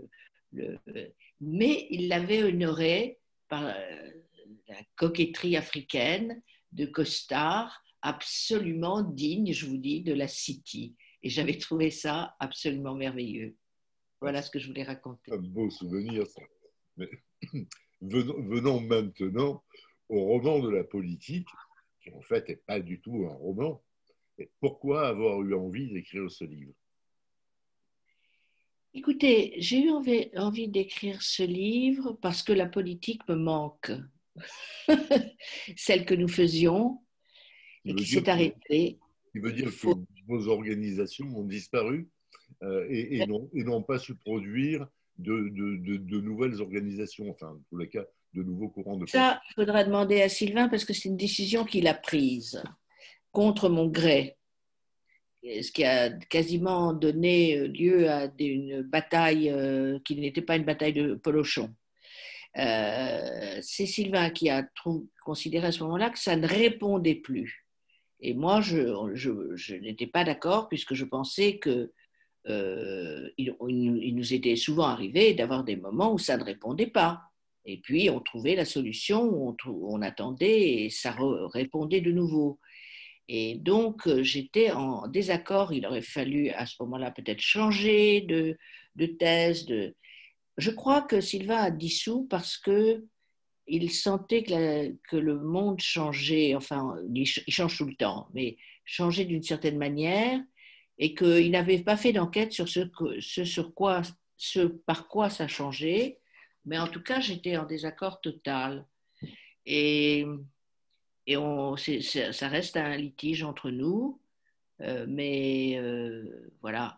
mais ils l'avaient honoré par la coquetterie africaine de costards absolument dignes, je vous dis, de la City. Et j'avais trouvé ça absolument merveilleux. Voilà ce que je voulais raconter. Un beau souvenir, ça. Mais venons maintenant au roman de la politique, qui en fait n'est pas du tout un roman. Et pourquoi avoir eu envie d'écrire ce livre? Écoutez, j'ai eu envie d'écrire ce livre parce que la politique me manque. Celle que nous faisions et qui s'est arrêtée. Il veut dire que vos organisations ont disparu et n'ont pas su produire de nouvelles organisations, enfin, en tous les cas, de nouveaux courants de pensée. Ça, il faudra demander à Sylvain parce que c'est une décision qu'il a prise contre mon gré, ce qui a quasiment donné lieu à une bataille qui n'était pas une bataille de polochon. C'est Sylvain qui a considéré à ce moment-là que ça ne répondait plus. Et moi, je n'étais pas d'accord puisque je pensais que il nous était souvent arrivé d'avoir des moments où ça ne répondait pas. Et puis, on trouvait la solution, on attendait et ça répondait de nouveau. Et donc, j'étais en désaccord. Il aurait fallu à ce moment-là peut-être changer de thèse. Je crois que Sylvain a dissous parce qu'il sentait que le monde changeait. Enfin, il change tout le temps, mais changeait d'une certaine manière et qu'il n'avait pas fait d'enquête sur ce par quoi ça changeait. Mais en tout cas, j'étais en désaccord total. Et ça reste un litige entre nous, mais voilà,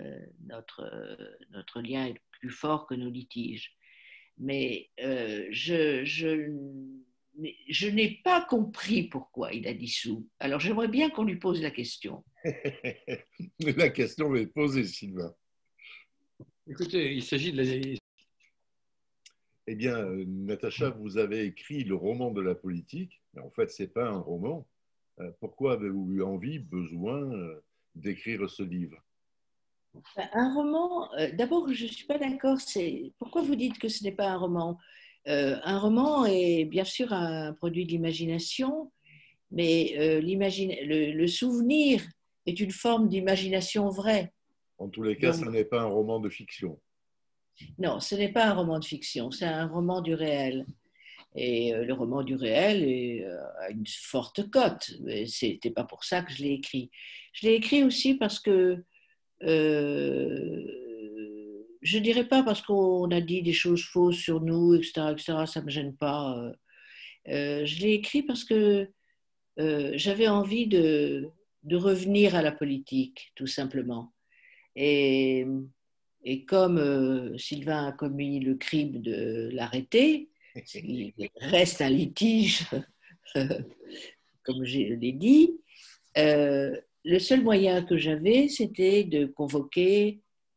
notre lien est plus fort que nos litiges. Mais je n'ai pas compris pourquoi il a dissous. Alors j'aimerais bien qu'on lui pose la question. La question est posée, Sylvain. Écoutez, il s'agit de la... Eh bien, Natacha, vous avez écrit le roman de la politique, mais en fait, ce n'est pas un roman. Pourquoi avez-vous eu envie, besoin d'écrire ce livre? Un roman, d'abord, je ne suis pas d'accord. Pourquoi vous dites que ce n'est pas un roman? Un roman est bien sûr un produit de l'imagination, mais le souvenir est une forme d'imagination vraie. En tous les cas, Donc, ce n'est pas un roman de fiction. non, ce n'est pas un roman de fiction, c'est un roman du réel. Et le roman du réel a une forte cote, mais ce n'était pas pour ça que je l'ai écrit. Je l'ai écrit aussi parce que je ne dirais pas parce qu'on a dit des choses fausses sur nous, etc., ça ne me gêne pas. Je l'ai écrit parce que j'avais envie de revenir à la politique, tout simplement. Et, et comme Sylvain a commis le crime de l'arrêter, il reste un litige, comme je l'ai dit, le seul moyen que j'avais, c'était de convoquer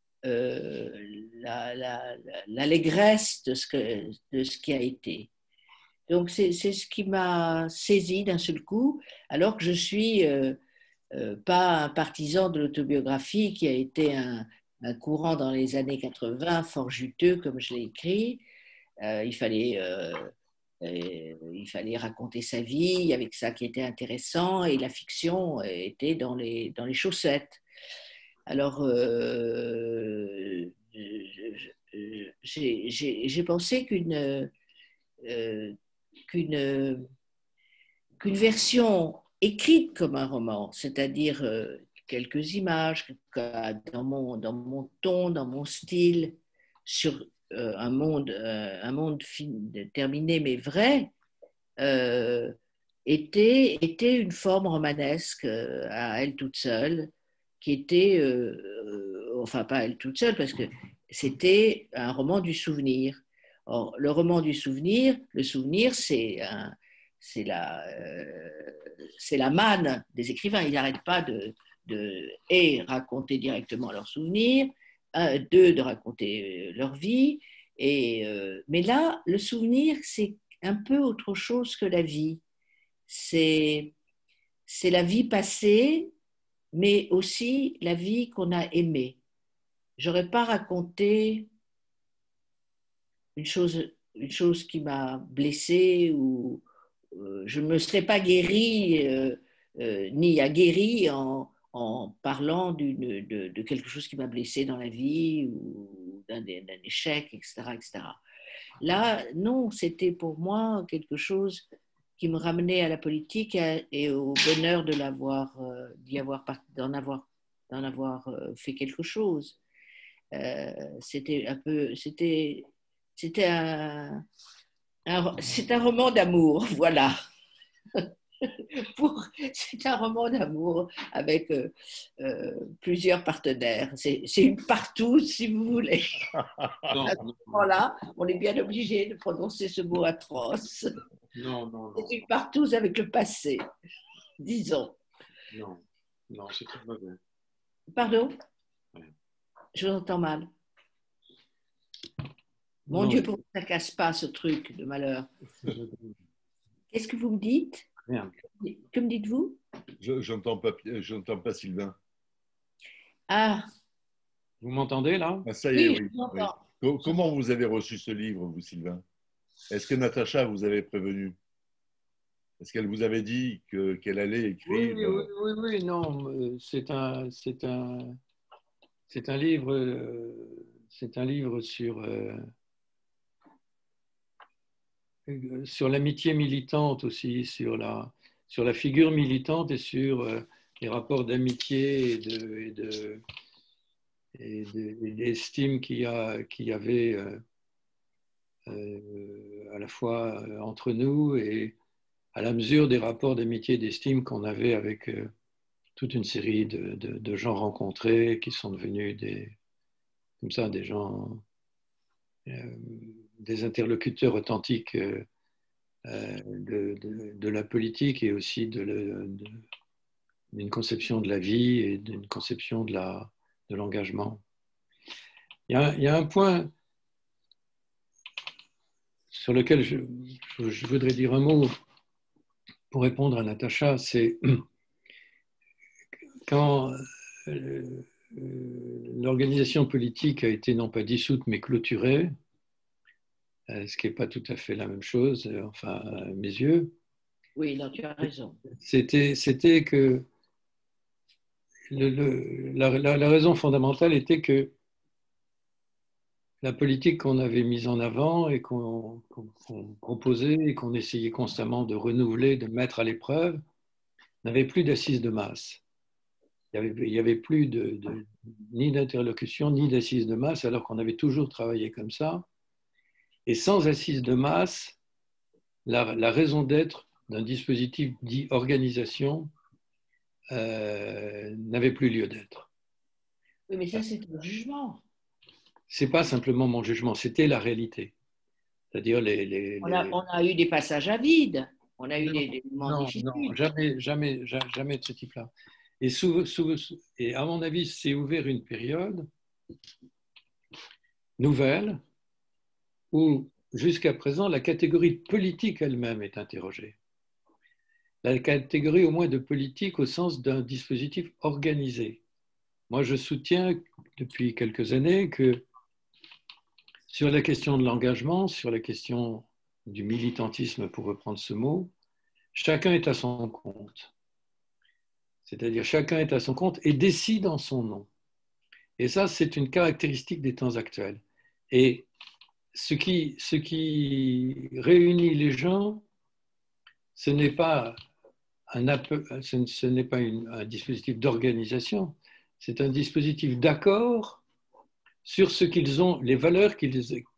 l'allégresse de ce qui a été. Donc, c'est ce qui m'a saisi d'un seul coup, alors que je suis pas un partisan de l'autobiographie qui a été un courant dans les années 80, fort juteux, comme je l'ai écrit. Il fallait raconter sa vie avec ça qui était intéressant et la fiction était dans les chaussettes. Alors, j'ai pensé qu'une version écrite comme un roman, c'est-à-dire quelques images dans mon ton, dans mon style, sur un monde terminé mais vrai, était une forme romanesque à elle toute seule, qui était, enfin pas elle toute seule, parce que c'était un roman du souvenir. Or, le roman du souvenir, le souvenir, c'est la manne des écrivains. Ils n'arrêtent pas de raconter directement leurs souvenirs, de raconter leur vie. Mais là, le souvenir, c'est un peu autre chose que la vie. C'est la vie passée, mais aussi la vie qu'on a aimée. J'aurais pas raconté une chose qui m'a blessée ou je ne me serais pas guérie ni aguerrie en parlant de quelque chose qui m'a blessée dans la vie ou d'un échec, etc., etc. Là, non, c'était pour moi quelque chose qui me ramenait à la politique et au bonheur d'en avoir fait quelque chose. C'est un roman d'amour, voilà. C'est un roman d'amour avec plusieurs partenaires. C'est une partouze, si vous voulez. Non, À ce moment-là, on est bien obligé de prononcer ce mot atroce. non. C'est une partouze avec le passé, disons. Non, c'est très mauvais. Pardon? Ouais. Je vous entends mal. Mon Non, Dieu, pourquoi ça ne casse pas ce truc de malheur? Qu'est-ce que vous me dites? Rien. Que me dites-vous? J'entends pas Sylvain. Ah, Vous m'entendez là? Ah, ça y est, oui, oui. je vous entends. Comment vous avez reçu ce livre, vous, Sylvain? Est-ce que Natacha vous avait prévenu? Est-ce qu'elle vous avait dit qu'elle allait écrire? Oui, non, c'est un livre sur l'amitié militante aussi, sur la figure militante et sur les rapports d'amitié et d'estime qu'il y avait à la fois entre nous et à la mesure des rapports d'amitié et d'estime qu'on avait avec toute une série de gens rencontrés qui sont devenus comme ça, des gens, des interlocuteurs authentiques de la politique et aussi d'une conception de la vie et d'une conception de l'engagement. Il y a un point sur lequel je voudrais dire un mot pour répondre à Natacha, c'est quand l'organisation politique a été non pas dissoute mais clôturée, ce qui n'est pas tout à fait la même chose, enfin à mes yeux. Oui, non, tu as raison. C'était que la raison fondamentale était que la politique qu'on avait mise en avant et qu'on proposait et qu'on essayait constamment de renouveler, de mettre à l'épreuve, n'avait plus d'assises de masse. il y avait plus ni d'interlocution, ni d'assises de masse, alors qu'on avait toujours travaillé comme ça. Et sans assises de masse, la raison d'être d'un dispositif dit organisation n'avait plus lieu d'être. Oui, mais ça, c'est un jugement. C'est pas simplement mon jugement, c'était la réalité. C'est-à-dire On a eu des passages à vide, on a eu des moments non, difficiles. non, jamais de ce type-là. Et à mon avis, c'est ouvert une période nouvelle où, jusqu'à présent, la catégorie politique elle-même est interrogée. La catégorie au moins de politique au sens d'un dispositif organisé. Moi, je soutiens depuis quelques années que sur la question de l'engagement, sur la question du militantisme, pour reprendre ce mot, chacun est à son compte. C'est-à-dire chacun est à son compte et décide en son nom. Et ça, c'est une caractéristique des temps actuels. Et ce qui réunit les gens, ce n'est pas un dispositif d'organisation, c'est un dispositif d'accord sur ce qu'ils ont, les valeurs qui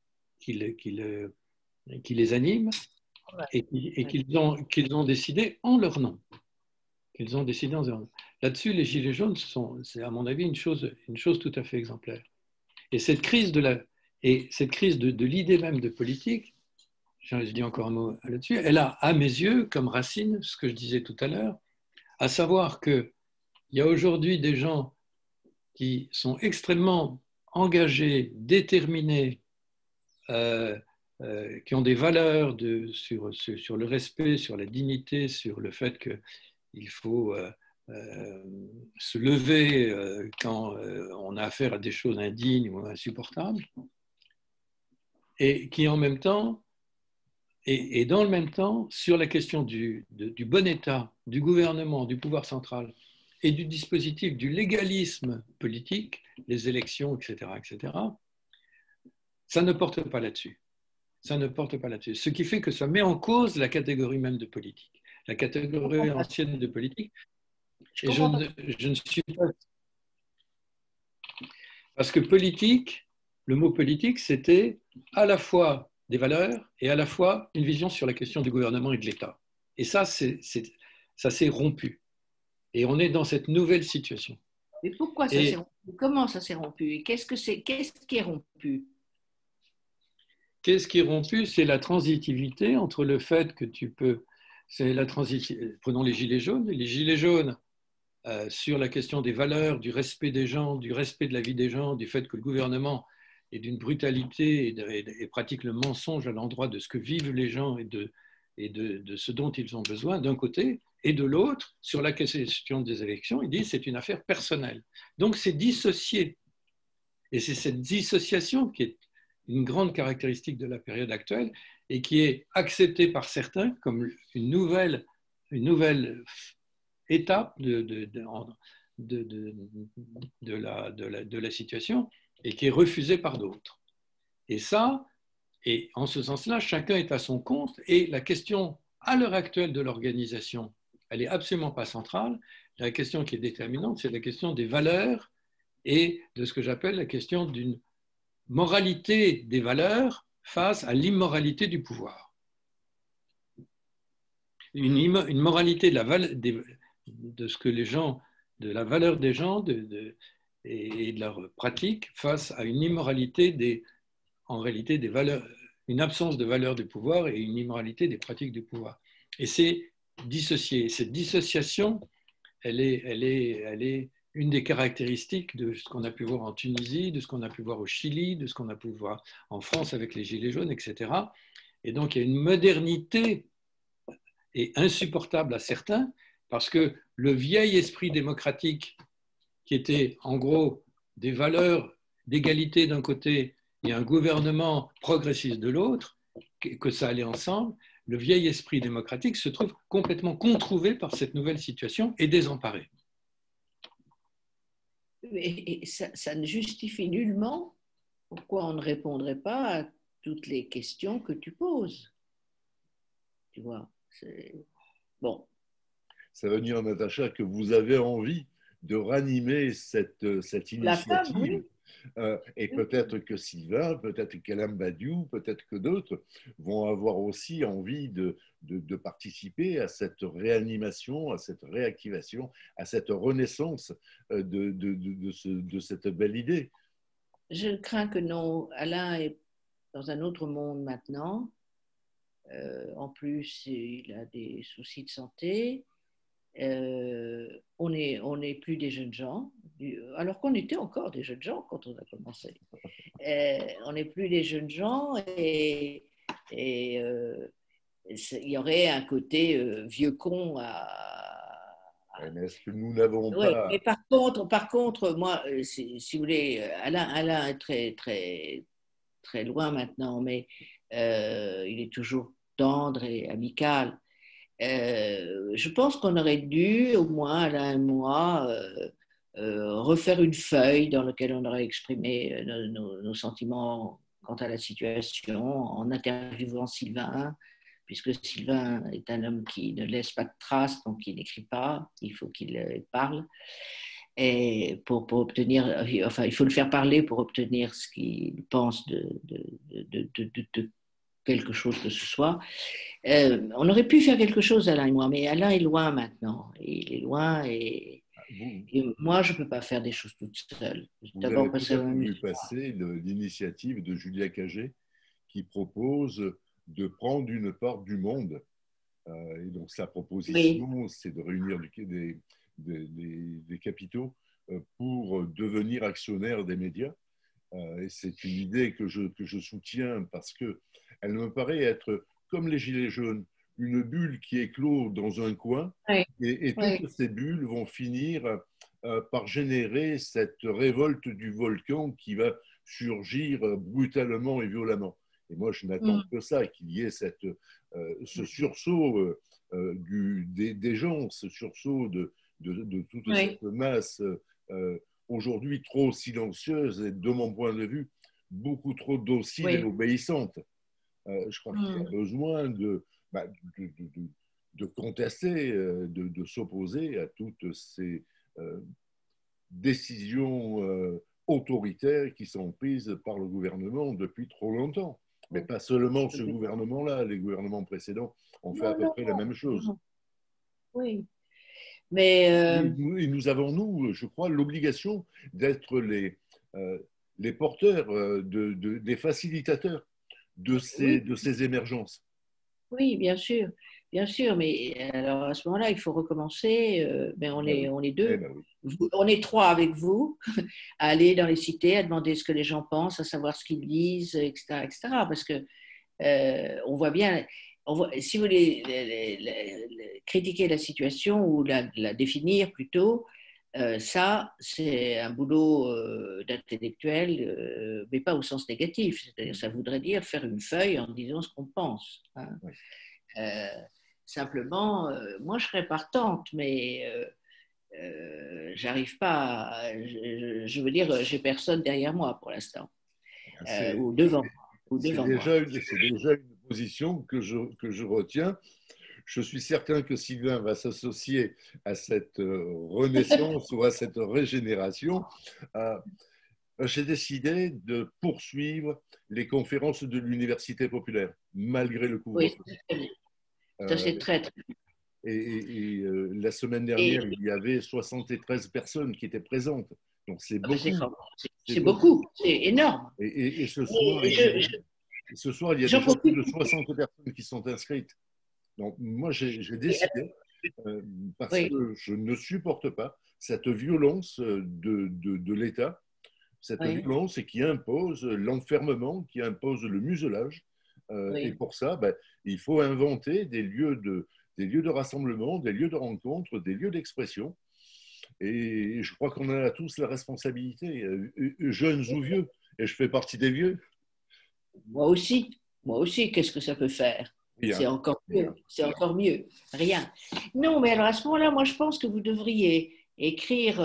les animent et qu'ils ont décidé en leur nom. Là-dessus, les Gilets jaunes, c'est à mon avis une chose tout à fait exemplaire. Et cette crise de l'idée même de politique, je dis encore un mot là-dessus, elle a, à mes yeux, comme racine, ce que je disais tout à l'heure, à savoir qu'il y a aujourd'hui des gens qui sont extrêmement engagés, déterminés, qui ont des valeurs sur le respect, sur la dignité, sur le fait qu'il faut se lever quand on a affaire à des choses indignes ou insupportables, et qui en même temps, et dans le même temps, sur la question du bon état, du gouvernement, du pouvoir central et du dispositif du légalisme politique, les élections, etc., ça ne porte pas là-dessus. Ça ne porte pas là-dessus. Ce qui fait que ça met en cause la catégorie même de politique. La catégorie ancienne de politique. Et je ne suis pas... Parce que politique, le mot politique, c'était à la fois des valeurs et à la fois une vision sur la question du gouvernement et de l'État. Et ça s'est rompu. Et on est dans cette nouvelle situation. Mais pourquoi ça s'est rompu? Comment ça s'est rompu? Et qu'est-ce qui est rompu? Qu'est-ce qui est rompu? C'est la transitivité entre le fait que tu peux... Prenons les Gilets jaunes. Les Gilets jaunes, sur la question des valeurs, du respect des gens, du respect de la vie des gens, du fait que le gouvernement est d'une brutalité et pratique le mensonge à l'endroit de ce que vivent les gens et de ce dont ils ont besoin, d'un côté, et de l'autre, sur la question des élections, ils disent que c'est une affaire personnelle. Donc c'est dissocié. Et c'est cette dissociation qui est une grande caractéristique de la période actuelle et qui est acceptée par certains comme une nouvelle étape de la situation et qui est refusée par d'autres. Et ça, et en ce sens-là, chacun est à son compte et la question à l'heure actuelle de l'organisation, elle n'est absolument pas centrale. La question qui est déterminante, c'est la question des valeurs et de ce que j'appelle la question d'une moralité des valeurs face à l'immoralité du pouvoir. Une moralité de ce que les gens, de la valeur des gens et de leur pratique face à une immoralité en réalité des valeurs, une absence de valeur du pouvoir et une immoralité des pratiques du pouvoir. Et c'est dissocié. Cette dissociation, elle est une des caractéristiques de ce qu'on a pu voir en Tunisie, de ce qu'on a pu voir au Chili, de ce qu'on a pu voir en France avec les Gilets jaunes, etc. Et donc, il y a une modernité et insupportable à certains, parce que le vieil esprit démocratique, qui était en gros des valeurs d'égalité d'un côté et un gouvernement progressiste de l'autre, que ça allait ensemble, le vieil esprit démocratique se trouve complètement controuvé par cette nouvelle situation et désemparé. Et ça ne justifie nullement pourquoi on ne répondrait pas à toutes les questions que tu poses. Tu vois, c'est... Bon. Ça veut dire, Natacha, que vous avez envie de ranimer cette La femme, initiative. oui. Et peut-être que Sylvain, peut-être qu'Alain Badiou, peut-être que d'autres vont avoir aussi envie de participer à cette réanimation, à cette réactivation, à cette renaissance de cette belle idée. Je crains que non. Alain est dans un autre monde maintenant. En plus, il a des soucis de santé. On n'est plus des jeunes gens, alors qu'on était encore des jeunes gens quand on a commencé. On n'est plus des jeunes gens et il y aurait un côté vieux con Mais est-ce que nous n'avons ouais, pas... mais par contre, moi, si vous voulez, Alain est très, très, très loin maintenant, mais il est toujours tendre et amical. Je pense qu'on aurait dû, au moins Alain et moi, refaire une feuille dans laquelle on aurait exprimé nos sentiments quant à la situation, en interviewant Sylvain, puisque Sylvain est un homme qui ne laisse pas de traces, donc il n'écrit pas, il faut qu'il parle. Et pour obtenir, enfin, il faut le faire parler pour obtenir ce qu'il pense de quelque chose que ce soit. On aurait pu faire quelque chose, Alain et moi, mais Alain est loin maintenant. Il est loin et moi, je ne peux pas faire des choses toute seule. Vous D'abord avez parce que peut-être vu passer l'initiative de Julia Cagé qui propose de prendre une part du monde. Et donc, sa proposition, oui. c'est de réunir des capitaux pour devenir actionnaire des médias. Et c'est une idée que je soutiens parce qu'elle me paraît être, comme les Gilets jaunes, une bulle qui éclot dans un coin Oui. et Oui. toutes ces bulles vont finir par générer cette révolte du volcan qui va surgir brutalement et violemment. Et moi, je n'attends que ça, qu'il y ait ce sursaut des gens, ce sursaut de toute Oui. cette masse aujourd'hui trop silencieuse et, de mon point de vue, beaucoup trop docile et Oui. obéissante. Je crois qu'il y a besoin de contester, de s'opposer à toutes ces décisions autoritaires qui sont prises par le gouvernement depuis trop longtemps. Mais pas seulement ce gouvernement-là, les gouvernements précédents ont fait à peu près la même chose. Oui. Mais Et nous avons, nous, je crois, l'obligation d'être les porteurs, des facilitateurs de oui, ces émergences. oui, bien sûr. Mais alors à ce moment-là, il faut recommencer. Mais Ben oui. on est Eh deux. ben oui. On est trois avec vous, à aller dans les cités, à demander ce que les gens pensent, à savoir ce qu'ils disent, etc., etc. Parce que on voit bien, si vous voulez critiquer la situation ou la définir plutôt, ça, c'est un boulot d'intellectuel, mais pas au sens négatif. C'est-à-dire, ça voudrait dire faire une feuille en disant ce qu'on pense. Hein. Oui. Simplement, moi, je serais partante, mais j'arrive pas. Je veux dire, j'ai personne derrière moi pour l'instant, ou devant moi. C'est déjà une position que je retiens. Je suis certain que Sylvain va s'associer à cette renaissance ou à cette régénération. J'ai décidé de poursuivre les conférences de l'université populaire, malgré le Oui, couvre-feu. ça c'est très, très. La semaine dernière, il y avait 73 personnes qui étaient présentes. Donc c'est beaucoup. C'est beaucoup, c'est énorme. Et ce soir, il y a J'en déjà plus profite. de 60 personnes qui sont inscrites. Donc moi, j'ai décidé, parce Oui, que je ne supporte pas cette violence de l'État, cette oui, violence qui impose l'enfermement, qui impose le muselage. Et oui. pour ça, ben, il faut inventer des lieux de rassemblement, des lieux de rencontre, des lieux d'expression. Et je crois qu'on a tous la responsabilité, jeunes ou vieux, et je fais partie des vieux. Moi aussi, qu'est-ce que ça peut faire? Rien. C'est encore mieux, c'est encore mieux. Rien. Non, mais alors à ce moment-là, moi je pense que vous devriez écrire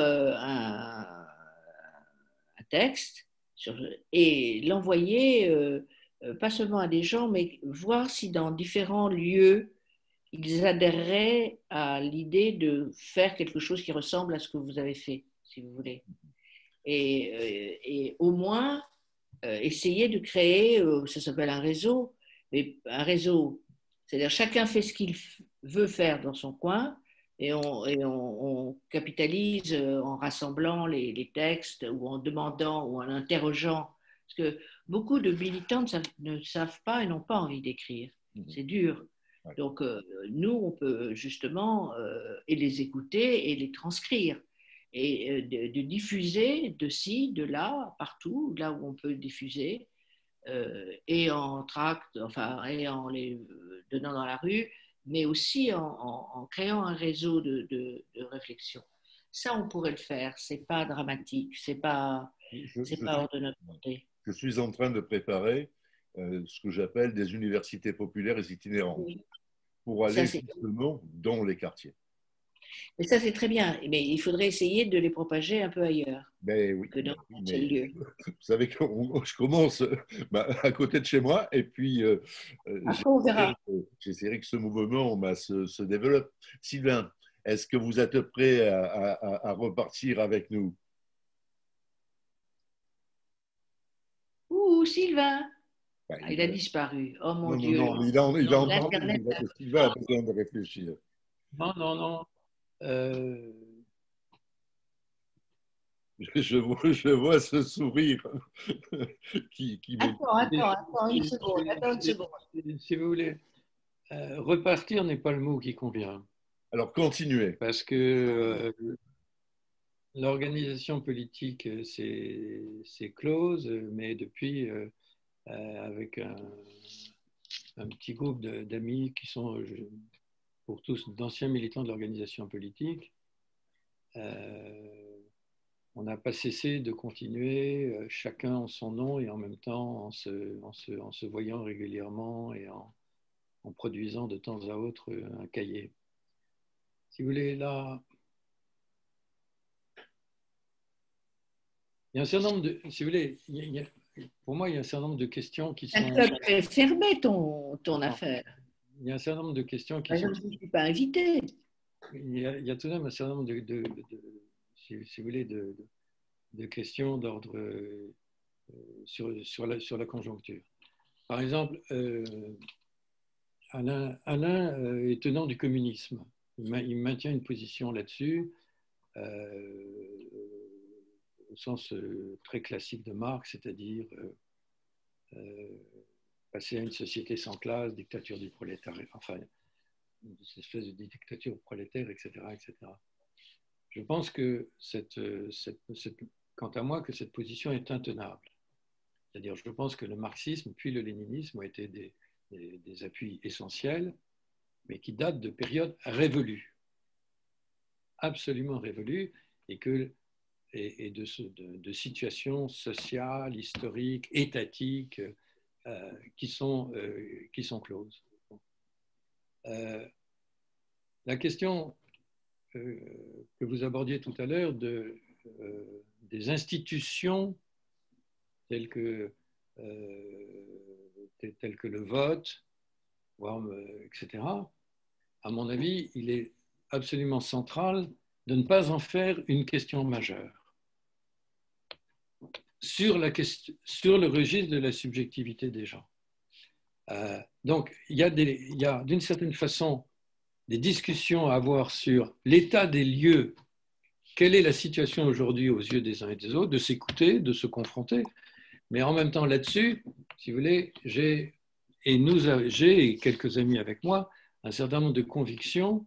un texte et l'envoyer pas seulement à des gens, mais voir si dans différents lieux ils adhéreraient à l'idée de faire quelque chose qui ressemble à ce que vous avez fait, si vous voulez. Et au moins, essayer de créer, ça s'appelle un réseau, mais un réseau, c'est-à-dire chacun fait ce qu'il veut faire dans son coin, et on capitalise en rassemblant les textes, ou en demandant, ou en interrogeant, parce que beaucoup de militants ne savent pas et n'ont pas envie d'écrire. C'est dur. Donc, nous, on peut justement et les écouter et les transcrire, et de diffuser de ci, de là, partout, là où on peut diffuser, et en tract, enfin, et en les donnant dans la rue, mais aussi en créant un réseau de réflexion. Ça, on pourrait le faire. C'est pas dramatique, c'est pas hors de notre portée. Je suis en train de préparer ce que j'appelle des universités populaires et itinérantes, oui, pour aller justement dans les quartiers. Mais ça, c'est très bien. Mais il faudrait essayer de les propager un peu ailleurs. Ben oui, que dans mais lieu. Vous savez que je commence à côté de chez moi et puis j'essaierai que ce mouvement se développe. Sylvain, est-ce que vous êtes prêt à repartir avec nous? Ouh, Sylvain! Il a disparu. Oh mon Dieu. Non, il a entendu. Sylvain a besoin de réfléchir. Non. Je vois ce sourire qui Attends une seconde. Si vous voulez, repartir n'est pas le mot qui convient. Alors, continuez. Parce que l'organisation politique, c'est close, mais depuis, avec un petit groupe d'amis qui sont pour tous d'anciens militants de l'organisation politique, on n'a pas cessé de continuer, chacun en son nom et en même temps en se voyant régulièrement et en produisant de temps à autre un cahier. Si vous voulez, là, il y a un certain nombre de, si vous voulez, pour moi, il y a un certain nombre de questions qui sont... Tu as fermé ton affaire. Il y a un certain nombre de questions qui sont... Je ne suis pas invité. Il y a tout de même un certain nombre si vous voulez, de questions d'ordre sur la conjoncture. Par exemple, Alain est tenant du communisme. Il maintient une position là-dessus, au sens très classique de Marx, c'est-à-dire passer à une société sans classe, dictature du prolétariat, enfin, une espèce de dictature prolétaire, etc., etc. Je pense que quant à moi, que cette position est intenable. C'est-à-dire, je pense que le marxisme puis le léninisme ont été des appuis essentiels, mais qui datent de périodes révolues, absolument révolues, et de situations sociales, historiques, étatiques, qui sont closes. La question que vous abordiez tout à l'heure des institutions telles que le vote, etc., à mon avis, il est absolument central de ne pas en faire une question majeure sur le registre de la subjectivité des gens. Donc, il y a d'une certaine façon des discussions à avoir sur l'état des lieux, quelle est la situation aujourd'hui aux yeux des uns et des autres, de s'écouter, de se confronter. Mais en même temps, là-dessus, si vous voulez, j'ai et quelques amis avec moi, un certain nombre de convictions,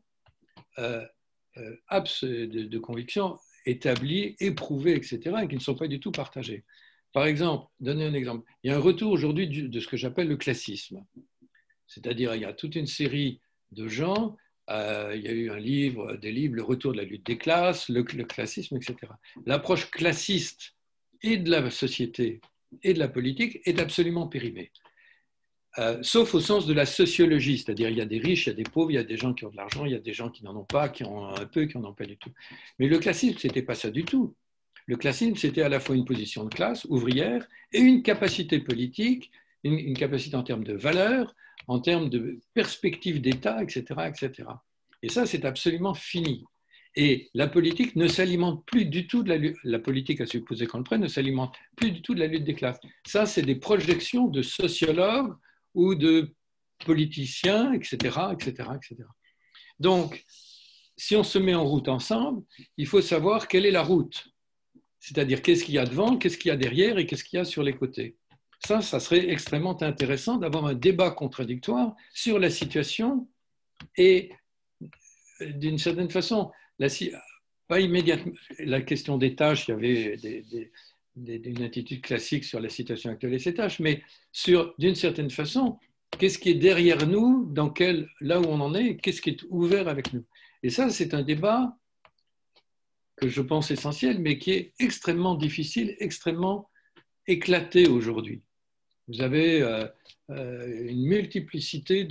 de convictions établies, éprouvées, etc., et qui ne sont pas du tout partagées. Par exemple, donner un exemple, il y a un retour aujourd'hui de ce que j'appelle le classisme. C'est-à-dire, il y a toute une série de gens, il y a eu des livres, Le retour de la lutte des classes, le classisme, etc. L'approche classiste et de la société et de la politique est absolument périmée. Sauf au sens de la sociologie, c'est-à-dire il y a des riches, il y a des pauvres, il y a des gens qui ont de l'argent, il y a des gens qui n'en ont pas, qui en ont un peu, qui n'en ont pas du tout. Mais le classisme, ce n'était pas ça du tout. Le classisme, c'était à la fois une position de classe ouvrière et une capacité politique, une capacité en termes de valeurs, en termes de perspective d'État, etc., etc. Et ça, c'est absolument fini. Et la politique ne s'alimente plus du tout de la lutte, la politique à supposer qu'on le prenne, ne s'alimente plus du tout de la lutte des classes. Ça, c'est des projections de sociologues ou de politiciens, etc., etc., etc. Donc, si on se met en route ensemble, il faut savoir quelle est la route. C'est-à-dire qu'est-ce qu'il y a devant, qu'est-ce qu'il y a derrière et qu'est-ce qu'il y a sur les côtés. Ça serait extrêmement intéressant d'avoir un débat contradictoire sur la situation et d'une certaine façon, pas immédiatement, la question des tâches, il y avait une attitude classique sur la situation actuelle et ses tâches, mais d'une certaine façon, qu'est-ce qui est derrière nous, là où on en est, qu'est-ce qui est ouvert avec nous. Et ça, c'est un débat que je pense essentiel, mais qui est extrêmement difficile, extrêmement éclaté aujourd'hui. Vous avez une multiplicité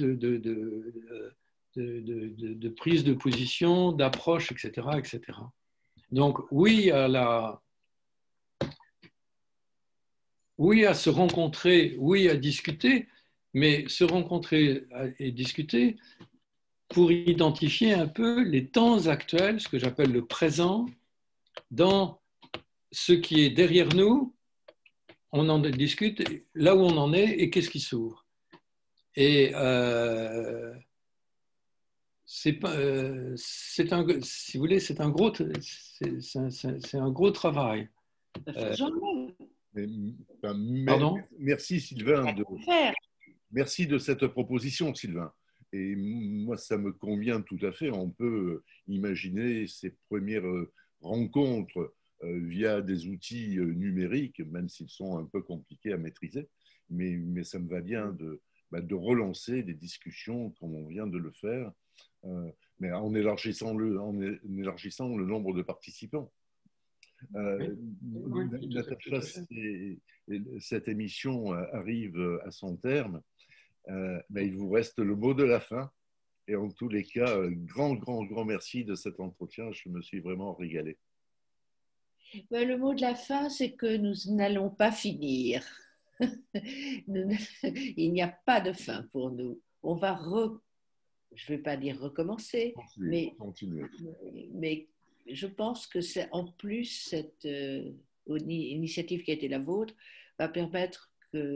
de prises de position, d'approches, etc., etc. Donc, oui à se rencontrer, oui à discuter, mais se rencontrer et discuter pour identifier un peu les temps actuels, ce que j'appelle le présent, dans ce qui est derrière nous, on en discute, là où on en est et qu'est-ce qui s'ouvre. Et si vous voulez, c'est un gros travail. Pardon ? Merci Sylvain. Merci de cette proposition, Sylvain. Et moi, ça me convient tout à fait. On peut imaginer ces premières rencontres via des outils numériques, même s'ils sont un peu compliqués à maîtriser. Mais ça me va bien de relancer des discussions comme on vient de le faire, mais en élargissant le nombre de participants. Natacha, cette émission arrive à son terme. Mais il vous reste le mot de la fin. Et en tous les cas, grand merci de cet entretien. Je me suis vraiment régalé. Le mot de la fin, c'est que nous n'allons pas finir. Il n'y a pas de fin pour nous. On va, je ne vais pas dire recommencer, mais je pense que c'est en plus cette initiative qui a été la vôtre va permettre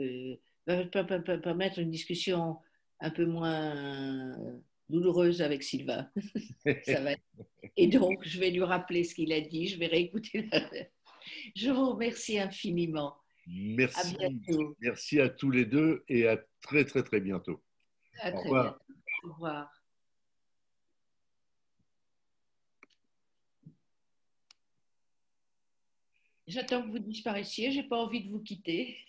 une discussion un peu moins douloureuse avec Sylvain. Ça va être... Et donc, je vais lui rappeler ce qu'il a dit, je vais réécouter. Je vous remercie infiniment. Merci. À bientôt. Merci à tous les deux et à très bientôt. À très bientôt. Au revoir. J'attends que vous disparaissiez, je n'ai pas envie de vous quitter.